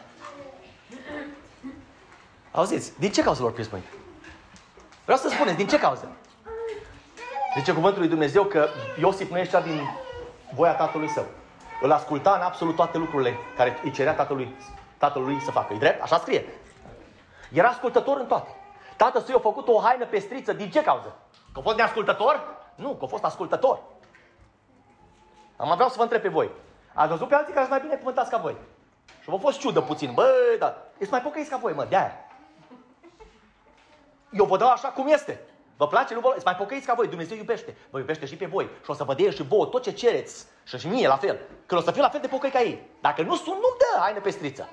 Auziți? Din ce cauză l-au pismuit? Vreau să spuneți, din ce cauză? Zice cuvântul lui Dumnezeu că Iosif nu ieșea din voia tatălui său. Îl asculta în absolut toate lucrurile care îi cerea tatălui, tatălui să facă. E drept? Așa scrie. Era ascultător în toate. Tatăl său i-a făcut o haină pestriță. Din ce cauză? Că a fost neascultător? Nu, că a fost ascultător. Am vreau să vă întreb pe voi. Ați văzut pe alții care sunt mai bine cuvântați ca voi? Și v-a fost ciudă puțin. Bă, da, ești mai pocăiți ca voi, mă, de-aia. Eu vă dau așa cum este. Vă place? Nu vă... Ești mai pocăiți ca voi. Dumnezeu iubește. Vă iubește și pe voi. Și o să vă dea și vouă tot ce cereți. Și și mie la fel. Că o să fiu la fel de pocăi ca ei. Dacă nu sunt, nu-mi dă haină pestriță.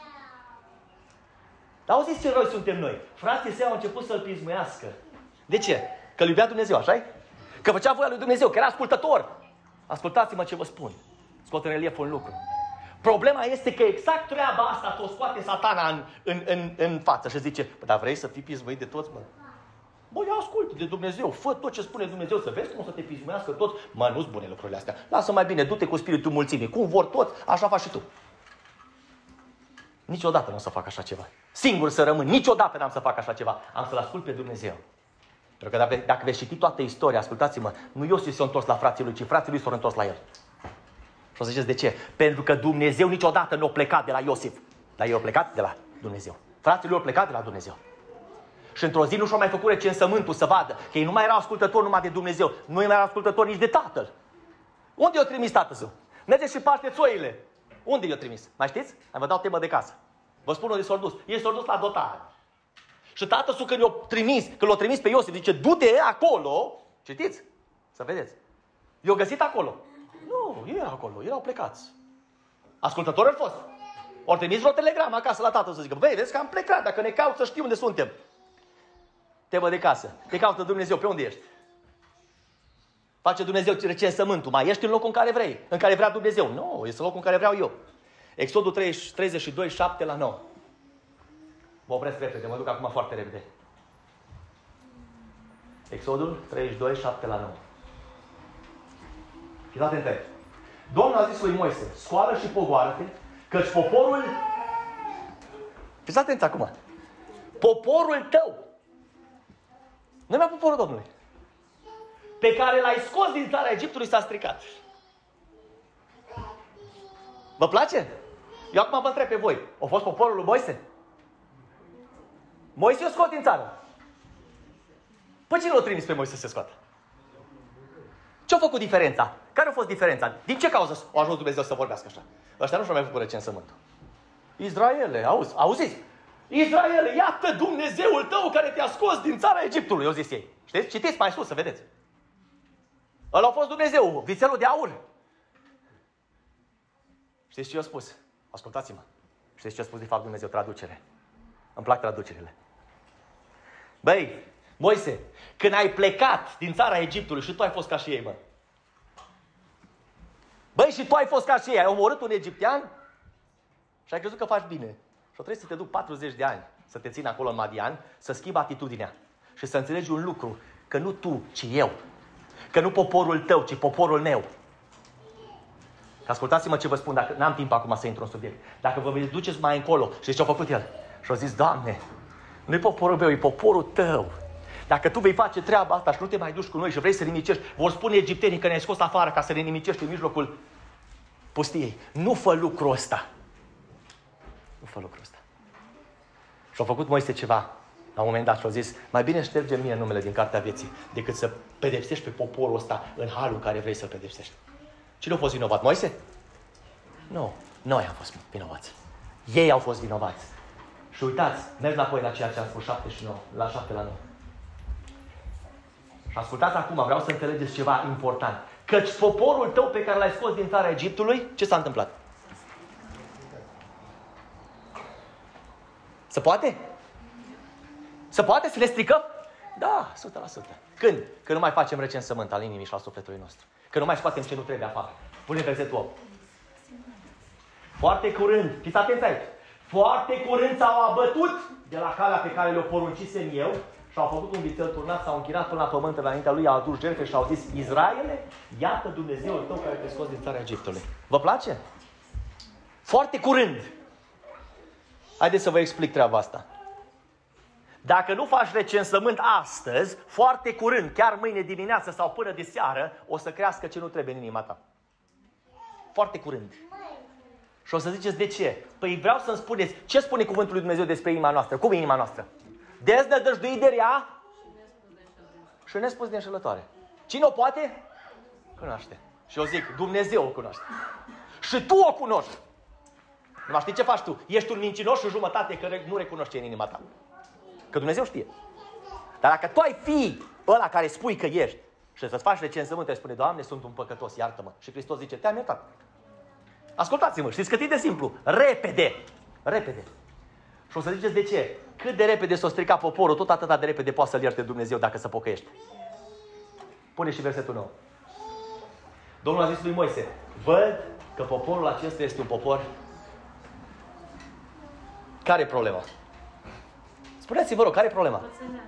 Dar auziți ce răi suntem noi. Frații săi au început să-l pismuiască. De ce? Că îl iubea Dumnezeu, așa-i? Că făcea voia lui Dumnezeu, că era ascultător. Ascultați-mă ce vă spun. Scot în relief un lucru. Problema este că exact treaba asta t-o scoate Satana în, în, în, în față și zice, dar vrei să fii pismuit de toți, mă? Bă, ia ascult de Dumnezeu, fă tot ce spune Dumnezeu, să vezi cum o să te pismuiască toți. Mă, nu-s bune lucrurile astea. Lasă mai bine, du-te cu spiritul mulțimii. Cum vor toți, așa faci și tu. Niciodată nu o să fac așa ceva. Singur să rămân, niciodată n-am să fac așa ceva. Am să-L ascult pe Dumnezeu. Pentru că dacă, dacă veți citi toată istoria, ascultați-mă, nu Iosif s-a întors la frații lui, ci frații lui s-au întors la el. Și o să ziceți de ce? Pentru că Dumnezeu niciodată nu a plecat de la Iosif. Dar ei au plecat de la Dumnezeu. Frații lui au plecat de la Dumnezeu. Și într-o zi nu și-au mai făcut recensământul să vadă că ei nu mai erau ascultători numai de Dumnezeu, nu mai erau ascultători nici de Tatăl. Unde i-a trimis tatăl său? Mergeți și pașteți oile. Unde i-a trimis? Mai știți? Mai vă dau temă de casă. Vă spun unde s-au dus. Ei s-au dus la dotare. Și tatăl său când i-a trimis, când l-a trimis pe Iosif, zice, du-te acolo, citiți, să vedeți. I-a găsit acolo. Nu, era acolo, erau plecați. Ascultători au fost. Ori trimis vreo telegramă acasă la tatăl să zică, băi, vezi că am plecat, dacă ne caut să știu unde suntem. Temă de casă. Te caută Dumnezeu, pe unde ești? Face Dumnezeu recensământul. Mai ești în locul în care vrei, în care vrea Dumnezeu. Nu, este locul în care vreau eu. Exodul treizeci și doi, șapte la nouă. Mă opresc repede, mă duc acum foarte repede. Exodul treizeci și doi, șapte la nouă. Fiți atenți aici. Domnul a zis lui Moise, scoală și pogoară-te, căci poporul... Fiți atenți acum. Poporul tău, nu mai poporul Domnului, pe care l-ai scos din țara Egiptului s-a stricat. Vă place? Eu acum vă întreb pe voi. A fost poporul lui Moise? Moise i-a scos din țară. Păi cine l-a trimis pe Moise să se scoată? Ce-a făcut diferența? Care a fost diferența? Din ce cauză a ajuns Dumnezeu să vorbească așa? Ăștia nu și-au mai făcut recensământul. Israele, auzi, auziți? Israele, iată Dumnezeul tău care te-a scos din țara Egiptului, au zis ei. Știți? Citiți mai sus să vedeți. Ăla a fost Dumnezeu, vițelul de aur. Știți ce i-a spus? Ascultați-mă. Știți ce a spus de fapt Dumnezeu? Traducere. Îmi plac traducerile. Băi, Moise, când ai plecat din țara Egiptului și tu ai fost ca și ei, mă. Băi, și tu ai fost ca și ei, ai omorât un egiptean și ai crezut că faci bine. Și trebuie să te duc patruzeci de ani să te țin acolo în Madian, să schimbi atitudinea și să înțelegi un lucru, că nu tu, ci eu. Că nu poporul tău, ci poporul meu. Ascultați-mă ce vă spun, dacă n-am timp acum să intru în subiect. Dacă vă duceți mai încolo, știți ce a făcut el? Și a zis, Doamne, nu-i poporul meu, e poporul tău. Dacă tu vei face treaba asta și nu te mai duci cu noi și vrei să nimicești, vor spune egiptenii că ne-ai scos afară ca să ne nimicești în mijlocul pustiei. Nu fă lucrul ăsta. Nu fă lucrul ăsta. Și-a făcut Moise ceva. La un moment dat și-a zis, mai bine șterge mie numele din cartea vieții decât să pedepsești pe poporul ăsta în halul în care vrei să-l pedepsești. Cine a fost vinovat? Moise? Nu. Noi am fost vinovați. Ei au fost vinovați. Și uitați, merg înapoi la ceea ce am spus, șapte și nouă, la șapte la nouă. Și ascultați acum, vreau să înțelegeți ceva important. Căci poporul tău pe care l-ai scos din țara Egiptului, ce s-a întâmplat? Se poate? Se poate să le stricăm? Da, o sută la sută. Când? Când nu mai facem recensământ al inimii și al sufletului nostru. Când nu mai scoatem ce nu trebuie afară. Pune versetul opt. Foarte curând, fiți atenți aici. Foarte curând s-au abătut de la calea pe care le-o poruncisem eu și au făcut un vițel turnat, s-au închinat până la pământ înaintea lui, au adus jertfe și au zis, Israele, iată Dumnezeul tău care te-a scos din țara Egiptului. Vă place? Foarte curând. Haideți să vă explic treaba asta. Dacă nu faci recensământ astăzi, foarte curând, chiar mâine dimineață sau până de seară, o să crească ce nu trebuie în inima ta. Foarte curând. Și o să ziceți, de ce? Păi vreau să-mi spuneți, ce spune cuvântul lui Dumnezeu despre inima noastră? Cum e inima noastră? Deznădăjduit de rea și nespus de înșelătoare. Cine o poate? Cunoaște. Și eu zic, Dumnezeu o cunoaște. Și tu o cunoști. Nu știi ce faci tu? Ești un mincinos și jumătate că nu recunoști ce e în inima ta. Că Dumnezeu știe. Dar dacă tu ai fi ăla care spui că ești și să-ți faci recensământ, îi spune, Doamne, sunt un păcătos, iartă-mă. Și Hristos zice, te-am iertat. Ascultați-mă, știți cât e de simplu? Repede. Repede. Și o să ziceți de ce? Cât de repede s-o strica poporul, tot atâta de repede poate să-l ierte Dumnezeu dacă se pocăiește. Pune și versetul nou. Domnul a zis lui Moise, văd că poporul acesta este un popor. Care e problema? Spuneți-vă, vă rog, care e problema?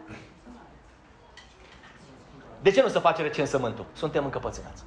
De ce nu se face recensământul? Suntem încăpățânați.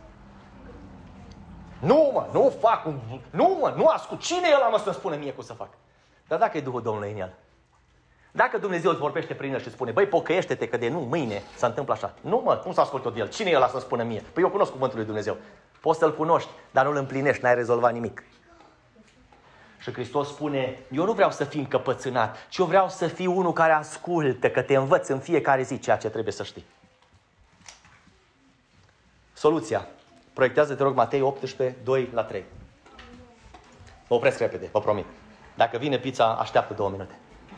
Nu, mă, nu fac un... Nu, mă, nu ascult. Cine e ăla, mă, să-mi spună mie cum să fac? Dar dacă e Duhul Domnului în el? Dacă Dumnezeu îți vorbește prin el și spune, băi, pocăiește-te că de nu, mâine se întâmplă așa. Nu, mă, cum să ascult eu de el? Cine e ăla să-mi spună mie? Păi eu cunosc cuvântul lui Dumnezeu. Poți să-l cunoști, dar nu-l împlinești, n-ai rezolvat nimic. Și Hristos spune, eu nu vreau să fii încăpățânat, ci eu vreau să fiu unul care ascultă, că te învăț în fiecare zi ceea ce trebuie să știi. Soluția. Proiectează, te rog, Matei optsprezece, doi la trei. Mă opresc repede, vă promit. Dacă vine pizza, așteaptă două minute.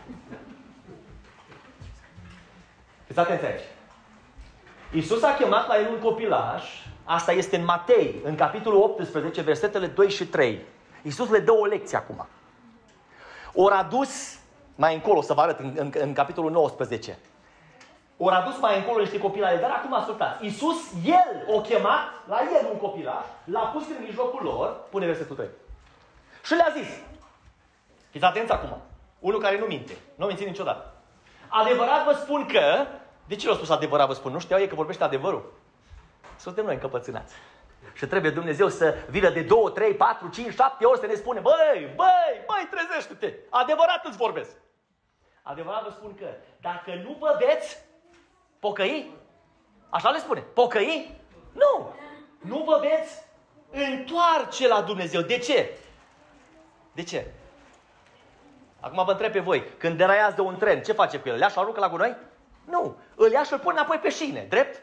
Fiți atenți aici. Iisus a chemat la el un copilaș, asta este în Matei, în capitolul optsprezece, versetele doi și trei. Iisus le dă o lecție acum. Ori adus, mai încolo, să vă arăt, în, în, în capitolul nouăsprezece. Ori adus mai încolo niște copilari, dar acum ascultați. Iisus, El o chemat, la El un copilaș, l-a pus în mijlocul lor, pune versetul trei. Și le-a zis, fiți atenți acum, unul care nu minte, nu minți niciodată. Adevărat vă spun că, de ce l-a spus adevărat vă spun? Nu știau ei că vorbește adevărul? Suntem noi încăpățânați. Și trebuie Dumnezeu să vină de două, trei, patru, cinci, șapte ori să ne spune, băi, băi, băi, trezește-te, adevărat îți vorbesc. Adevărat vă spun că dacă nu vă veți pocăi, așa le spune, pocăi? Nu, nu vă veți întoarce la Dumnezeu. De ce? De ce? Acum vă întreb pe voi, când deraiați de un tren, ce face cu el? Îl ia și aruncă la gunoi? Nu. Îl ia și îl pune înapoi pe șine. Drept?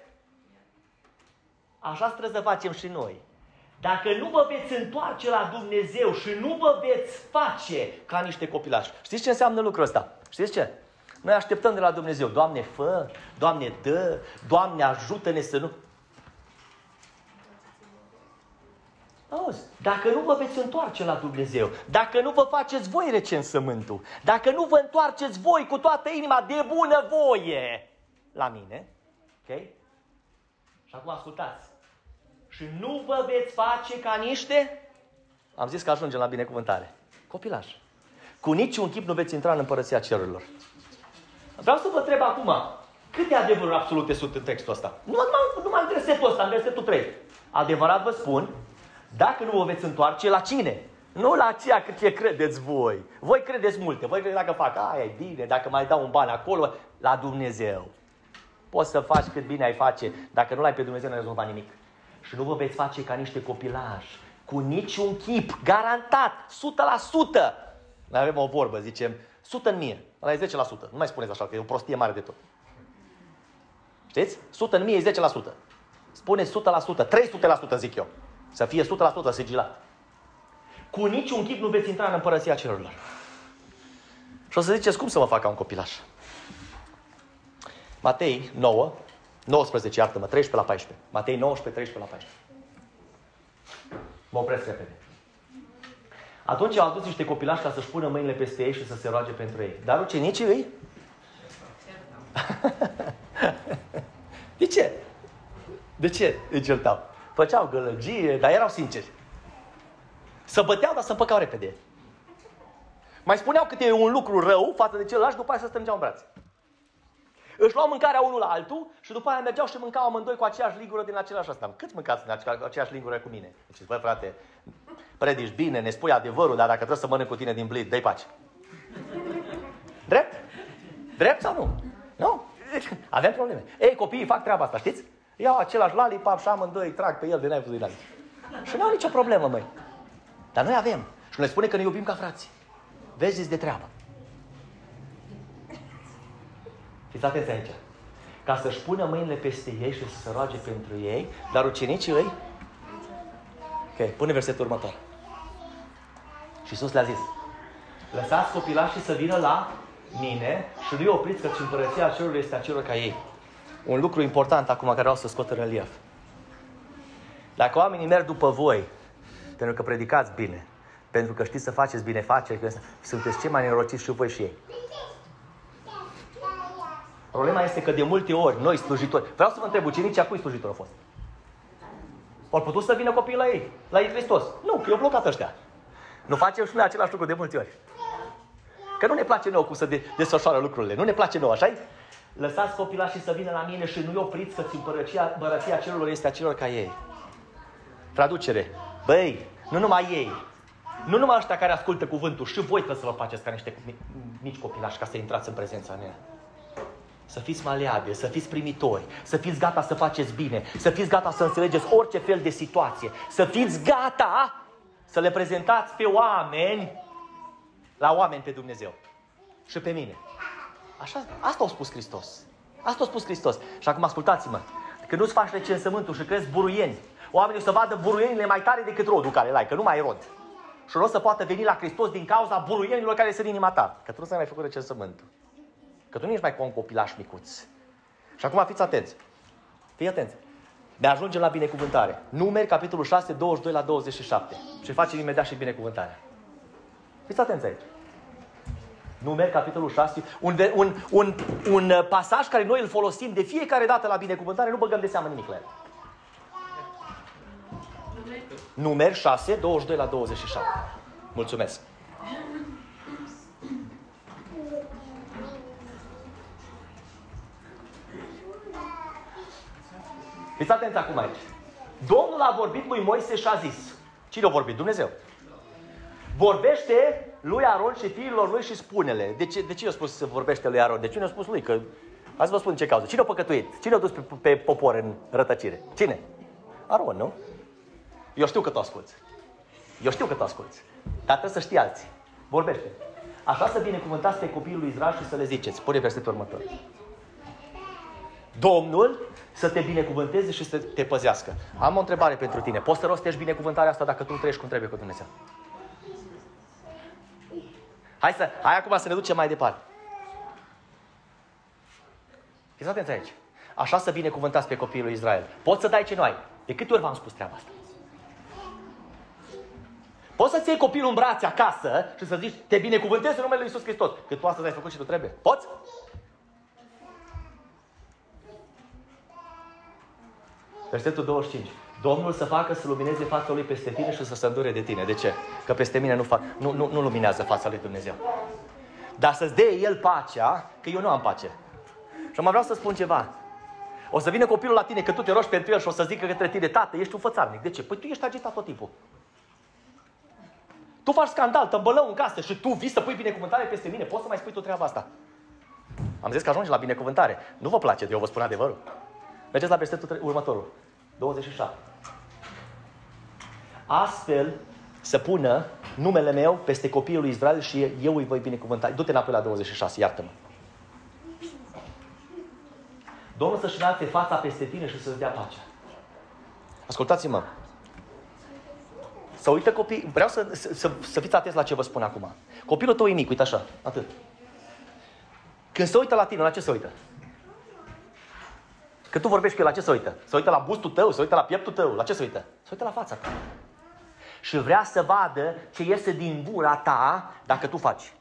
Așa trebuie să facem și noi. Dacă nu vă veți întoarce la Dumnezeu și nu vă veți face ca niște copilași. Știți ce înseamnă lucrul ăsta? Știți ce? Noi așteptăm de la Dumnezeu. Doamne, fă, Doamne, dă, Doamne, ajută-ne să nu... Auzi, dacă nu vă veți întoarce la Dumnezeu, dacă nu vă faceți voi recensământul, dacă nu vă întoarceți voi cu toată inima de bună voie la mine, ok? Și acum ascultați. Și nu vă veți face ca niște, am zis că ajungem la binecuvântare, copilași. Cu niciun chip nu veți intra în împărăția cerurilor. Vreau să vă întreb acum, câte adevăruri absolute sunt în textul ăsta? Nu mă numai în versetul ăsta, în versetul trei. Adevărat vă spun, dacă nu vă veți întoarce, la cine? Nu la aceea cât ce credeți voi. Voi credeți multe. Voi credeți dacă fac, aia e bine, dacă mai dau un ban acolo, la Dumnezeu. Poți să faci cât bine ai face, dacă nu l-ai pe Dumnezeu, nu ai rezolvat nimic. Și nu vă veți face ca niște copilași, cu niciun chip, garantat, o sută la sută. Noi avem o vorbă, zicem, o sută în mie, ăla e zece la sută. Nu mai spuneți așa, că e o prostie mare de tot. Știți? o sută în mie e zece la sută. Spuneți o sută la sută, trei sute la sută zic eu. Să fie o sută la sută sigilat. Cu niciun chip nu veți intra în împărăția cerurilor. Și o să ziceți, cum să mă fac ca un copilaș? Matei nouă, nouăsprezece, iartă-mă, treisprezece la paisprezece. Matei nouăsprezece, treisprezece la paisprezece. Mă opresc repede. Atunci au adus niște copilași ca să-și pună mâinile peste ei și să se roage pentru ei. Dar ucenicii îi? De ce? De ce îi certau? Făceau gălăgie, dar erau sinceri. Să băteau, dar să împăcau repede. Mai spuneau câte e un lucru rău față de celălalt și după aia să strângeau în brațe. Își luau mâncarea unul la altul și după aia mergeau și mâncau amândoi cu aceeași lingură din același ăsta. Cât mâncați cu aceeași lingură cu mine? Deci, bă, frate, predici bine, ne spui adevărul, dar dacă trebuie să mănânc cu tine din blid, dă-i pace. Drept? Drept sau nu? Nu? Avem probleme. Ei, copiii fac treaba asta, știți? Iau același lollipop și amândoi îi trag pe el de n-ai văzut din alții. Și nu au nicio problemă, măi. Dar noi avem. Și ne spune că ne iubim ca frații. Vezi de treabă. Fiți atenți aici. Ca să-și pună mâinile peste ei și să se roage pentru ei, dar ucenicii îi... Ok, pune versetul următor. Și Iisus le-a zis, lăsați copilașii să vină la mine și nu-i opriți, căci împărăția cerurilor este a celor ca ei. Un lucru important acum care vreau să scot în relief. Dacă oamenii merg după voi, pentru că predicați bine, pentru că știți să faceți binefaceri, sunteți cei mai nenorociți și voi și ei. Problema este că de multe ori, noi slujitori, vreau să vă întreb, ucenicii a cui slujitor au fost? Au putut să vină copiii la ei, la ei Hristos? Nu, că i-au blocat ăștia. Nu facem și noi același lucru de multe ori. Că nu ne place nouă cum să de, desfășoară lucrurile, nu ne place nouă, așa-i? Lăsați copilașii să vină la mine și nu-i opriți, că împărăția cerurilor este a celor ca ei. Traducere. Băi, nu numai ei, nu numai ăștia care ascultă cuvântul, și voi trebuie să vă faceți ca niște mici copilași ca să intrați în prezența mea. Să fiți maleabili, să fiți primitori, să fiți gata să faceți bine, să fiți gata să înțelegeți orice fel de situație, să fiți gata să le prezentați pe oameni, la oameni pe Dumnezeu și pe mine. Așa, asta a spus Hristos. Asta a spus Hristos. Și acum ascultați-mă, când nu-ți faci recensământul și crezi buruieni, oamenii o să vadă buruienile mai tare decât rodul care l-ai, că nu mai ai rod. Și nu o să poată veni la Hristos din cauza buruienilor care sunt în inima ta, că tu nu ți-ai mai făcut recensământul. Că tu nu ești mai ca un copilaș micuț. Și acum fiți atenți. Fii atenți. Ne ajungem la binecuvântare. Numeri, capitolul șase, douăzeci și doi la douăzeci și șapte. Și facem imediat și binecuvântarea. Fiți atenți aici. Numeri, capitolul șase, un, un, un, un pasaj care noi îl folosim de fiecare dată la binecuvântare, nu băgăm de seamă nimic la el. Numeri șase, douăzeci și doi la douăzeci și șapte. Mulțumesc. Fiți atenți acum aici. Domnul a vorbit lui Moise și a zis. Cine a vorbit? Dumnezeu. Vorbește lui Aron și fiilor lui și spune-le. De ce, de ce i-a spus să vorbește lui Aron? De ce i-a spus lui? Că hai să vă spun ce cauză. Cine a păcătuit? Cine a dus pe, pe popor în rătăcire? Cine? Aron, nu? Eu știu că tu asculți. Eu știu că tu asculți. Dar trebuie să știi alții. Vorbește. așa să binecuvântați pe copiii lui Israel și să le ziceți. Spune versetul următor. Domnul să te binecuvânteze și să te păzească. Am o întrebare pentru tine. Poți să rostești binecuvântarea asta dacă tu trăiești cum trebuie cu Dumnezeu? Hai, să, hai acum să ne ducem mai departe. Fiți atenți aici. Așa să binecuvântați pe copiii lui Israel. Poți să dai ce nu ai. De câte ori v-am spus treaba asta? Poți să-ți iei copilul în brațe acasă și să zici, te binecuvântezi în numele lui Iisus Hristos. Că tu astăzi ai făcut și tu trebuie. Poți? Versetul douăzeci și cinci. Domnul să facă să lumineze fața lui peste tine și să se îndure de tine. De ce? Că peste mine nu, fac, nu, nu, nu luminează fața lui Dumnezeu. Dar să-ți dea El pacea, că eu nu am pace. Și mai vreau să spun ceva. O să vină copilul la tine, că tu te rogi pentru el și o să zică către tine, tată, ești un fățarnic. De ce? Păi tu ești agitat tot timpul. Tu faci scandal, tămbălău în casă și tu vii să pui binecuvântare peste mine. Poți să mai spui tu treaba asta? Am zis că ajungi la binecuvântare. Nu vă place, eu vă spun adevărul. Mergeți la versetul următorul. douăzeci și șapte. Astfel să pună numele meu peste copiii lui Israel și eu îi voi binecuvânta. Du-te înapoi la douăzeci și șase, iartă-mă. Domnul să-și înalțe fața peste tine și să-ți dea pacea. Ascultați-mă. Să uită copii. Vreau să, să, să fiți atenți la ce vă spun acum. Copilul tău e mic, uite așa, atât. Când se uită la tine, la ce se uită? Când tu vorbești cu el, la ce se uită? Se uită la bustul tău, se uită la pieptul tău, la ce se uită? Se uită la fața ta. Și vrea să vadă ce iese din gura ta dacă tu faci.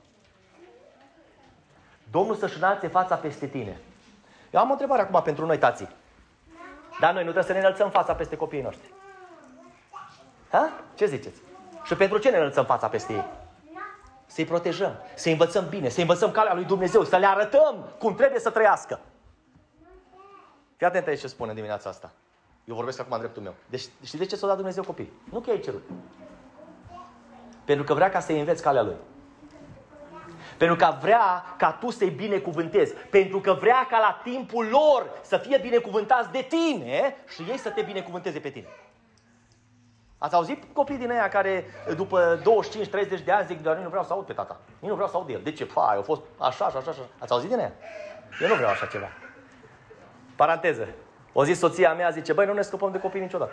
Domnul să-și înalțe fața peste tine. Eu am o întrebare acum pentru noi, tații. Dar noi nu trebuie să ne înălțăm fața peste copiii noștri. Ha? Ce ziceți? Și pentru ce ne înălțăm fața peste ei? Să-i protejăm, să-i învățăm bine, să-i învățăm calea lui Dumnezeu, să le arătăm cum trebuie să trăiască. Fii atent aici ce spun în dimineața asta. Eu vorbesc acum în dreptul meu. Deci știi de ce s-a dat Dumnezeu copii? Nu că ai cerut. Pentru că vrea ca să-i înveți calea Lui. Pentru că vrea ca tu să-i binecuvântezi. Pentru că vrea ca la timpul lor să fie binecuvântați de tine și ei să te binecuvânteze pe tine. Ați auzit copii din aia care după douăzeci și cinci treizeci de ani zic, doar nu vreau să aud pe tata. Nu vreau să aud de el. De ce? Păi, a fost așa, așa, așa. Ați auzit din aia? Eu nu vreau așa ceva. Paranteză. O zi soția mea zice, băi, nu ne scăpăm de copii niciodată.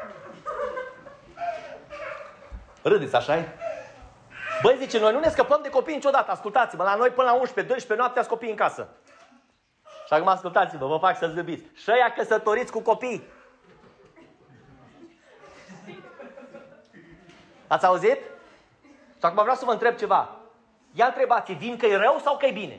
Râdeți, așa-i? Băi, zice, noi nu ne scăpăm de copii niciodată. Ascultați-mă, la noi până la unsprezece doisprezece noaptea sunt copii în casă. Și acum ascultați-vă, vă fac să zâmbiți. Și ăia căsătoriți cu copii. Ați auzit? Și acum vreau să vă întreb ceva. Ia întrebați, vin că e rău sau că e bine?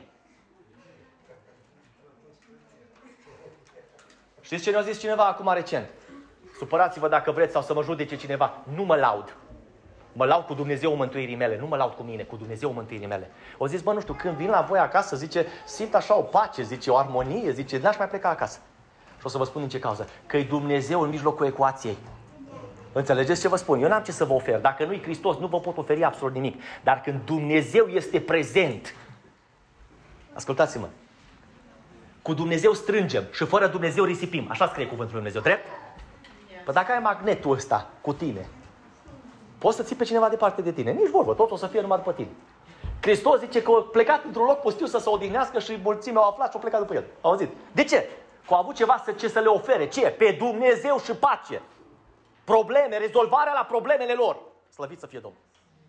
Știți ce ne-a zis cineva acum recent? Supărați-vă dacă vreți sau să mă judece cineva. Nu mă laud. Mă laud cu Dumnezeu mântuirii mele. Nu mă laud cu mine, cu Dumnezeu mântuirii mele. O zis, bă, nu știu, când vin la voi acasă, zice, simt așa o pace, zice, o armonie, zice, n-aș mai pleca acasă. Și o să vă spun din ce cauză. Că e Dumnezeu în mijlocul ecuației. Înțelegeți ce vă spun? Eu n-am ce să vă ofer. Dacă nu-i Hristos, nu vă pot oferi absolut nimic. Dar când Dumnezeu este prezent, ascultați-mă, cu Dumnezeu strângem și fără Dumnezeu risipim. Așa scrie cuvântul lui Dumnezeu, drept? Păi dacă ai magnetul ăsta cu tine, poți să ții pe cineva departe de tine. Nici vorbă, tot o să fie numai după tine. Hristos zice că a plecat într-un loc pustiu să se odihnească și mulțimea au aflat și au plecat după el. Auzit? De ce? Că au avut ceva să, ce să le ofere. Ce? Pe Dumnezeu și pace. Probleme, rezolvarea la problemele lor. Slăvit să fie Domnul.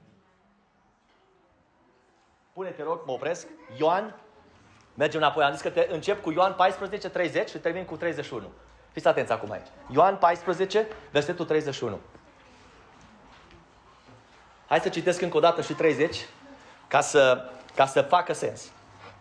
Pune-te, rog, mă opresc. Ioan, mergem înapoi. Am zis că te încep cu Ioan paisprezece, treizeci și termin cu treizeci și unu. Fiți atenți acum aici. Ioan paisprezece, versetul treizeci și unu. Hai să citesc încă o dată și treizeci, ca să, ca să facă sens.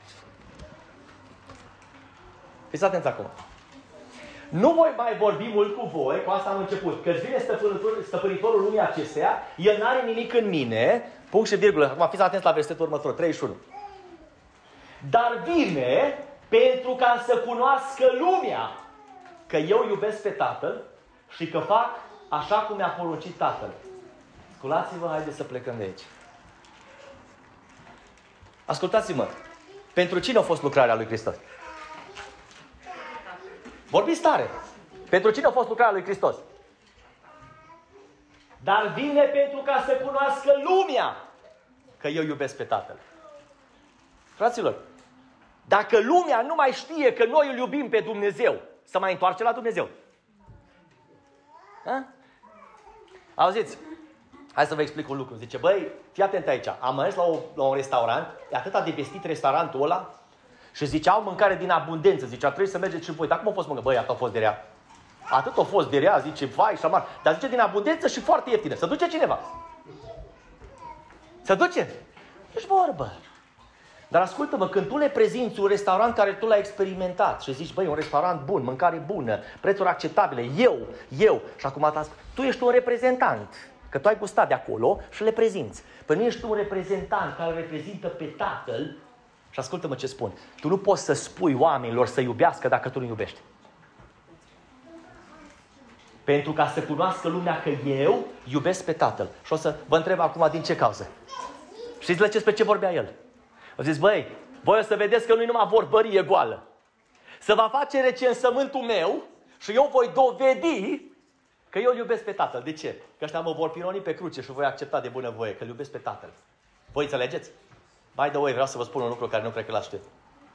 Fiți atenți acum. Nu voi mai vorbi mult cu voi, cu asta am început, că-și vine stăpânitorul, stăpânitorul lumii acesteia, el n-are nimic în mine, punct și virgulă. Acum fiți atenți la versetul următor, treizeci și unu. Dar vine pentru ca să cunoască lumea că eu iubesc pe Tatăl și că fac așa cum mi-a poruncit Tatăl. Sculați-vă, haideți să plecăm de aici. Ascultați-mă, pentru cine a fost lucrarea lui Hristos? Vorbiți tare. Pentru cine a fost lucrarea lui Hristos? Dar vine pentru ca să cunoască lumea că eu iubesc pe Tatăl. Fraților, dacă lumea nu mai știe că noi îl iubim pe Dumnezeu, să mai întoarce la Dumnezeu. Ha? Auziți? Hai să vă explic un lucru. Zice, băi, fii atent aici. Am mers la, o, la un restaurant, e atât de vestit restaurantul ăla și zicea, au mâncare din abundență. Zicea, trebuie să mergeți și voi. Dar cum a fost mâncare? Băi, atât a fost de rea. Atât a fost de rea, zice, vai și amar. Dar zice, din abundență și foarte ieftină. Să duce cineva. Să duce? Ești vorbă. Dar ascultă-mă, când tu le prezinți un restaurant care tu l-ai experimentat și zici, băi, un restaurant bun, mâncare bună, prețuri acceptabile, eu, eu, și acum tu ești un reprezentant, că tu ai gustat de acolo și le prezinți. Păi nu ești un reprezentant care reprezintă pe Tatăl și ascultă-mă ce spun. Tu nu poți să spui oamenilor să iubească dacă tu nu iubești. Pentru ca să cunoască lumea că eu iubesc pe Tatăl. Și o să vă întreb acum din ce cauză. Știți la ce, despre ce vorbea el? Au zis, băi, voi o să vedeți că nu-i numai vorbărie goală. Să va face recensământul meu și eu voi dovedi că eu îl iubesc pe Tatăl. De ce? Că ăștia mă vor pironi pe cruce și voi accepta de bunăvoie că îl iubesc pe Tatăl. Voi înțelegeți? By the way, vreau să vă spun un lucru care nu cred că l-ați știut.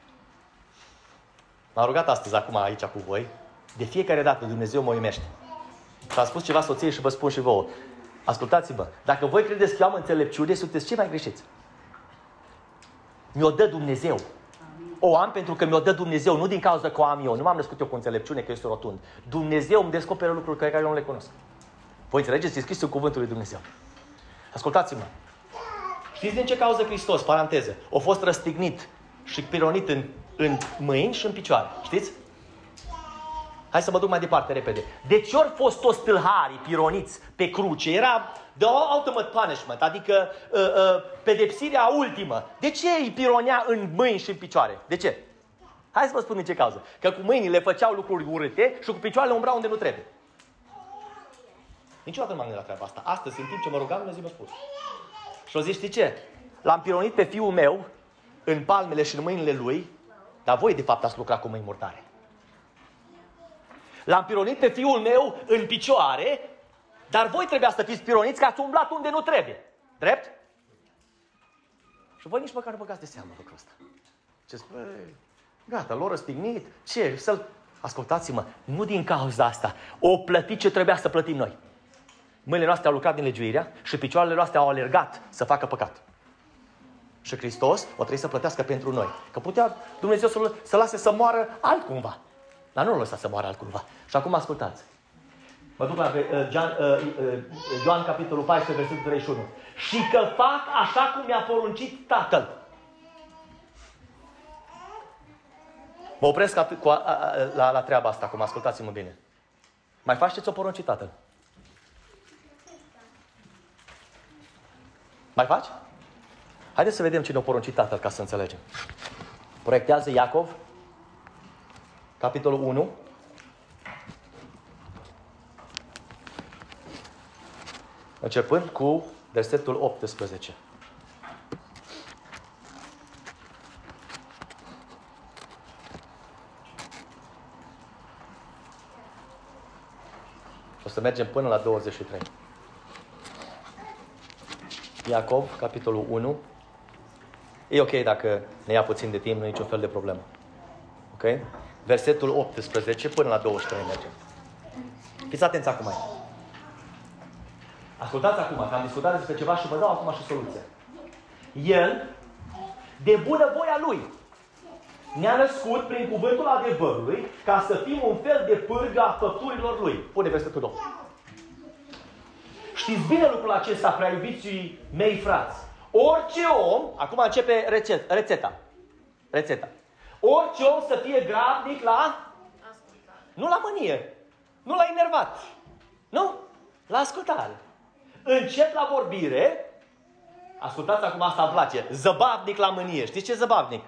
M-am rugat astăzi, acum, aici cu voi. De fiecare dată Dumnezeu mă iubește. Și am spus ceva soției și vă spun și vouă. Ascultați-mă, dacă voi credeți că eu am înțelepciune, sunteți cei mai greșiți. Mi-o dă Dumnezeu. O am pentru că mi-o dă Dumnezeu, nu din cauza că o am eu. Nu m-am născut eu cu înțelepciune, că este rotund. Dumnezeu îmi descoperă lucruri pe care eu nu le cunosc. Voi înțelegeți? E scris în cuvântul lui Dumnezeu. Ascultați-mă. Știți din ce cauză Hristos, paranteză, a fost răstignit și pironit în, în mâini și în picioare? Știți? Hai să mă duc mai departe, repede. De ce ori fost toți tâlharii pironiți pe cruce? Era the ultimate punishment, adică uh, uh, pedepsirea ultimă. De ce îi pironea în mâini și în picioare? De ce? Hai să vă spun din ce cauză. Că cu mâinile făceau lucruri urâte și cu picioarele umbrau unde nu trebuie. Niciodată nu m-am gândit la treaba asta. Astăzi, în timp ce mă rugam, Dumnezeu mi-a spus. Și o zic, știi ce? L-am pironit pe fiul meu în palmele și în mâinile lui, dar voi, de fapt, ați lucrat cu mâini murdare. L-am pironit pe fiul meu în picioare, dar voi trebuia să fiți pironiți că ați umblat unde nu trebuie. Drept? Și voi nici măcar nu băgați de seamă lucrul ăsta. Ce spune? Gata, l-au răstignit. Ce? Să-l... Ascultați-mă, nu din cauza asta. O plătit ce trebuia să plătim noi. Mâinile noastre au lucrat din legiuirea și picioarele noastre au alergat să facă păcat. Și Hristos o trebuie să plătească pentru noi. Că putea Dumnezeu să, să lase să moară altcumva. Dar nu l-a lăsat să moară altcumva. Și acum ascultați. Mă duc la uh, Ioan, uh, uh, Ioan capitolul paisprezece, versetul treizeci și unu. Și că fac așa cum mi-a poruncit Tatăl. Mă opresc atât, cu a, a, a, la, la treaba asta, acum ascultați-mă bine. Mai faci ce ți-o poruncit Tatăl? Mai faci? Haideți să vedem ce ne-a poruncit Tatăl ca să înțelegem. Proiectează Iacov, capitolul unu. Începând cu versetul optsprezece. O să mergem până la douăzeci și trei. Iacov, capitolul unu. E ok dacă ne ia puțin de timp, nu e niciun fel de problemă. Ok? Versetul optsprezece până la douăzeci și trei mergem. Fiți atenți acum. Ascultați acum, că am discutat despre ceva și vă dau acum și soluția. El, de bună voia Lui, ne-a născut prin cuvântul adevărului ca să fim un fel de pârgă a făpturilor Lui. Pune versetul doi. Știți bine lucrul acesta, prea iubiții mei frați. Orice om, acum începe rețet, rețeta. Rețeta. Orice om să fie grabnic la... Ascultare. Nu la mânie. Nu la enervat. Nu? La ascultare. Încet la vorbire. Ascultați acum, asta îmi place. Zăbavnic la mânie. Știți ce zăbavnic?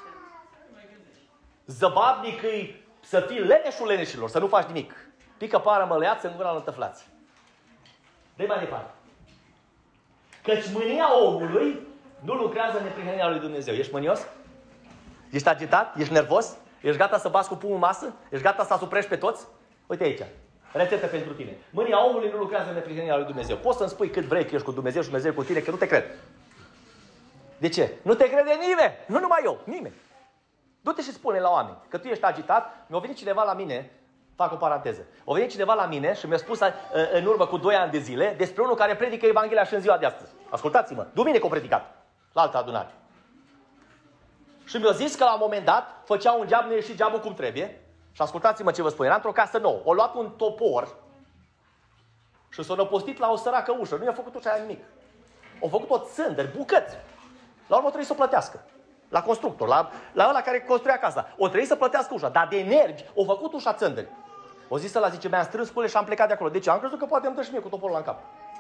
Zăbavnic e să fii leneșul leneșilor, să nu faci nimic. Pică pară măleață în gura lătăflați. De mai departe. Căci mânia omului nu lucrează în neprihănirea lui Dumnezeu. Ești mânios? Ești agitat? Ești nervos? Ești gata să bați cu pumnul în masă? Ești gata să asuprești pe toți? Uite aici. Rețetă pentru tine. Mânia omului nu lucrează în neprihănirea lui Dumnezeu. Poți să-mi spui cât vrei că ești cu Dumnezeu și Dumnezeu cu tine, că nu te cred. De ce? Nu te crede nimeni, nu numai eu, nimeni. Du-te și spune la oameni că tu ești agitat. Mi-a venit cineva la mine, fac o paranteză, a venit cineva la mine și mi-a spus în urmă cu doi ani de zile despre unul care predică Evanghelia și în ziua de astăzi. Ascultați-mă, duminică a predicat la altă adunare. Și mi-a zis că la un moment dat făcea un geam, nu ieși geamul cum trebuie. Și ascultați-mă ce vă spun, era într-o casă nouă. O luat un topor și s-a năpostit la o săracă ușă. Nu i-a făcut ușa aia nimic. Au făcut o țândări, bucăți. La urmă trebuie să o plătească. La constructor, la, la ăla care construia casa. O trebuie să plătească ușa, dar de nervi au făcut ușa țândări. O zis ăla, zice, mi-am strâns pule și am plecat de acolo. De ce? Am crezut că poate îmi dă și mie cu toporul la cap.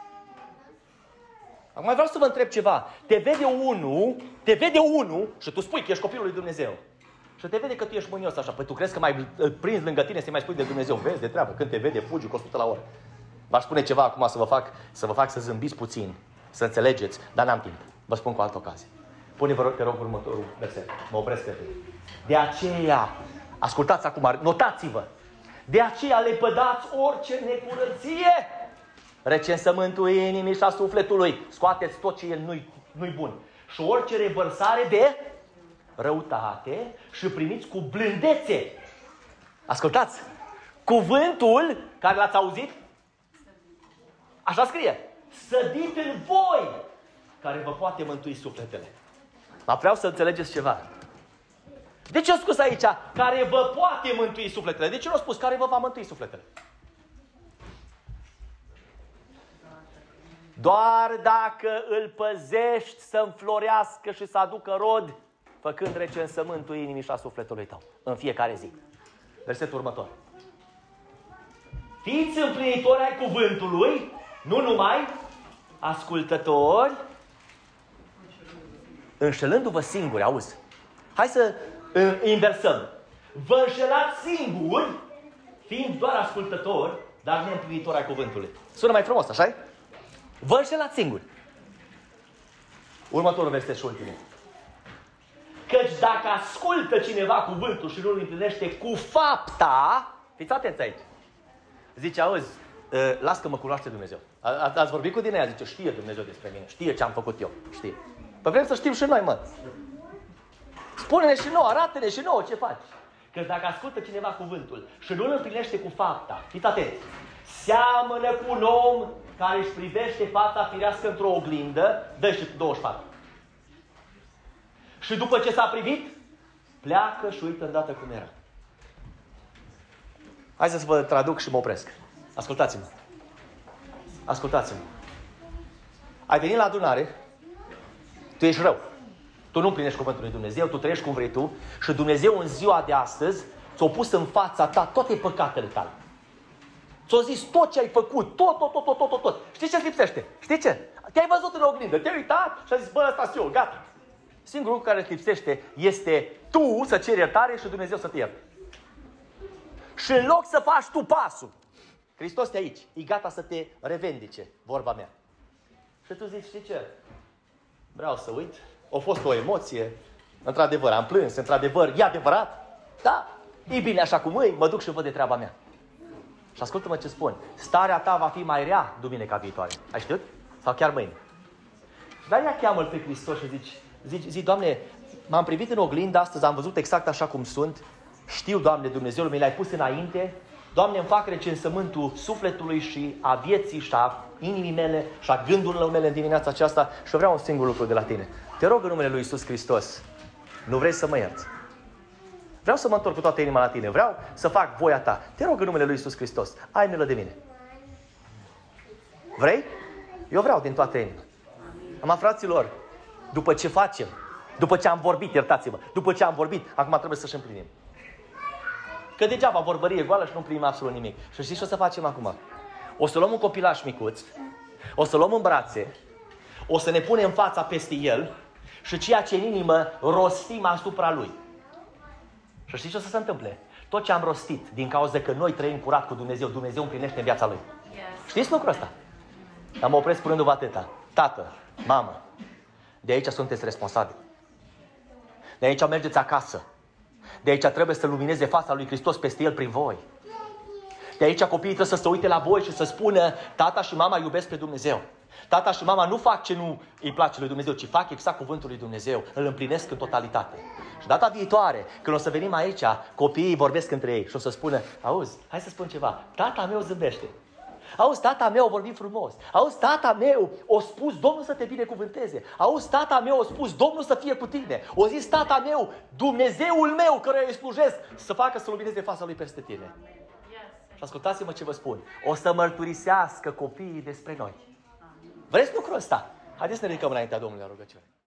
Acum vreau să vă întreb ceva. Te vede unul, te vede unul și tu spui că ești copilul lui Dumnezeu. Și te vede că tu ești mânios așa. Păi tu crezi că mai prins lângă tine să mai spui de Dumnezeu. Vezi de treabă. Când te vede, fugi cu o sută la oră. V-aș spune ceva acum să vă fac să, vă fac să zâmbiți puțin, să înțelegeți, dar n-am timp. Vă spun cu altă ocazie. Pune, vă rog, te rog, următorul verset. Mă opresc pe De aceea, ascultați acum, notați-vă. De aceea lepădați orice necurăție. Recensământul inimii și a sufletului. Scoateți tot ce el nu-i, nu-i bun. Și orice revărsare de răutate și primiți cu blândețe. Ascultați. Cuvântul care l-ați auzit, așa scrie, sădit în voi, care vă poate mântui sufletele. Dar vreau să înțelegeți ceva. De ce a spus aici, care vă poate mântui sufletele? De ce nu a spus, care vă va mântui sufletele? Doar dacă îl păzești să înflorească și să aducă rod, făcând recensământul inimii și a sufletului tău, în fiecare zi. Versetul următor. Fiți împlinitori ai cuvântului, nu numai ascultători, înșelându-vă singuri, auzi? Hai să uh, inversăm. Vă înșelați singuri, fiind doar ascultători, dar neîmplinitori ai cuvântului. Sună mai frumos, așa-i? Vă înșelați singuri. Următorul verset și ultimul. Căci dacă ascultă cineva cuvântul și nu îl împlinește cu fapta, fiți atenți aici. Zice, auzi, uh, las că mă cunoaște Dumnezeu. A, a, ați vorbit cu din ea, zice, știe Dumnezeu despre mine, știe ce am făcut eu, știe. Păi vrem să știm și noi, mă. Spune-ne și nouă, arată-ne și nouă ce faci. Că dacă ascultă cineva cuvântul și nu îl împlinește cu fapta, fiți atenți, seamănă cu un om care își privește fața firească într-o oglindă, dă și douăzeci și patru. Și după ce s-a privit, pleacă și uită îndată cum era. Hai să vă traduc și mă opresc. Ascultați-mă. Ascultați-mă. Ai venit la adunare, tu ești rău. Tu nu împlinești cuvântul lui Dumnezeu, tu trăiești cum vrei tu și Dumnezeu în ziua de astăzi ți-a pus în fața ta toate păcatele tale. Ți-a zis tot ce ai făcut, tot, tot, tot, tot, tot, tot, tot. Știi ce-ți lipsește? Știi ce? Te-ai văzut în oglindă, te-ai uitat și ai zis, bă, ăsta-s eu, gata. Singurul lucru care îți lipsește este tu să ceri iertare și Dumnezeu să te ierte. Și în loc să faci tu pasul, Hristos te aici, e gata să te revendice, vorba mea. Și tu zici, știi ce? Vreau să uit, a fost o emoție, într-adevăr, am plâns, într-adevăr, e adevărat? Da, e bine așa cum e, mă duc și văd de treaba mea. Și ascultă-mă ce spun, starea ta va fi mai rea duminica viitoare. Ai știut? Sau chiar mâine. Dar ia cheamă-L pe Hristos și zici, zici, zi, Doamne, m-am privit în oglindă astăzi, am văzut exact așa cum sunt, știu, Doamne, Dumnezeul, mi l-ai pus înainte, Doamne, îmi fac recensământul sufletului și a vieții și a inimii mele și a gândurilor mele în dimineața aceasta și vreau un singur lucru de la tine. Te rog în numele lui Iisus Hristos, nu vrei să mă ierți? Vreau să mă întorc cu toată inima la tine, vreau să fac voia ta. Te rog în numele lui Iisus Hristos, ai milă de mine. Vrei? Eu vreau din toată inima. Am fraților, după ce facem, după ce am vorbit, iertați-mă, după ce am vorbit, acum trebuie să-și împlinim. Că degeaba vorbărie goală și nu împlinim absolut nimic. Și știți ce o să facem acum? O să luăm un copilaș micuț, o să luăm în brațe, o să ne punem fața peste el și ceea ce în inimă rostim asupra lui. Și știți ce o să se întâmple? Tot ce am rostit din cauza că noi trăim curat cu Dumnezeu, Dumnezeu împlinește în viața lui. Yes. Știți lucrul ăsta? Am opresc spunându-vă atâta. Tată, mamă, de aici sunteți responsabili. De aici mergeți acasă. De aici trebuie să lumineze fața lui Hristos peste el prin voi. De aici copiii trebuie să se uite la voi și să spună, tata și mama iubesc pe Dumnezeu. Tata și mama nu fac ce nu îi place lui Dumnezeu, ci fac exact cuvântul lui Dumnezeu. Îl împlinesc în totalitate. Și data viitoare, când o să venim aici, copiii vorbesc între ei și o să spună, auzi, hai să spun ceva, tata meu zâmbește. Auzi, tata meu a vorbit frumos. Auzi, tata meu a spus, Domnul să te binecuvânteze. Auzi, tata meu a spus, Domnul să fie cu tine. O zis tata meu, Dumnezeul meu, căruia îi slujesc, să facă să lumineze fața lui peste tine. Și ascultați-mă ce vă spun. O să mărturisească copiii despre noi. Vreți lucrul ăsta? Haideți să ne ridicăm înaintea Domnului la rugăciune.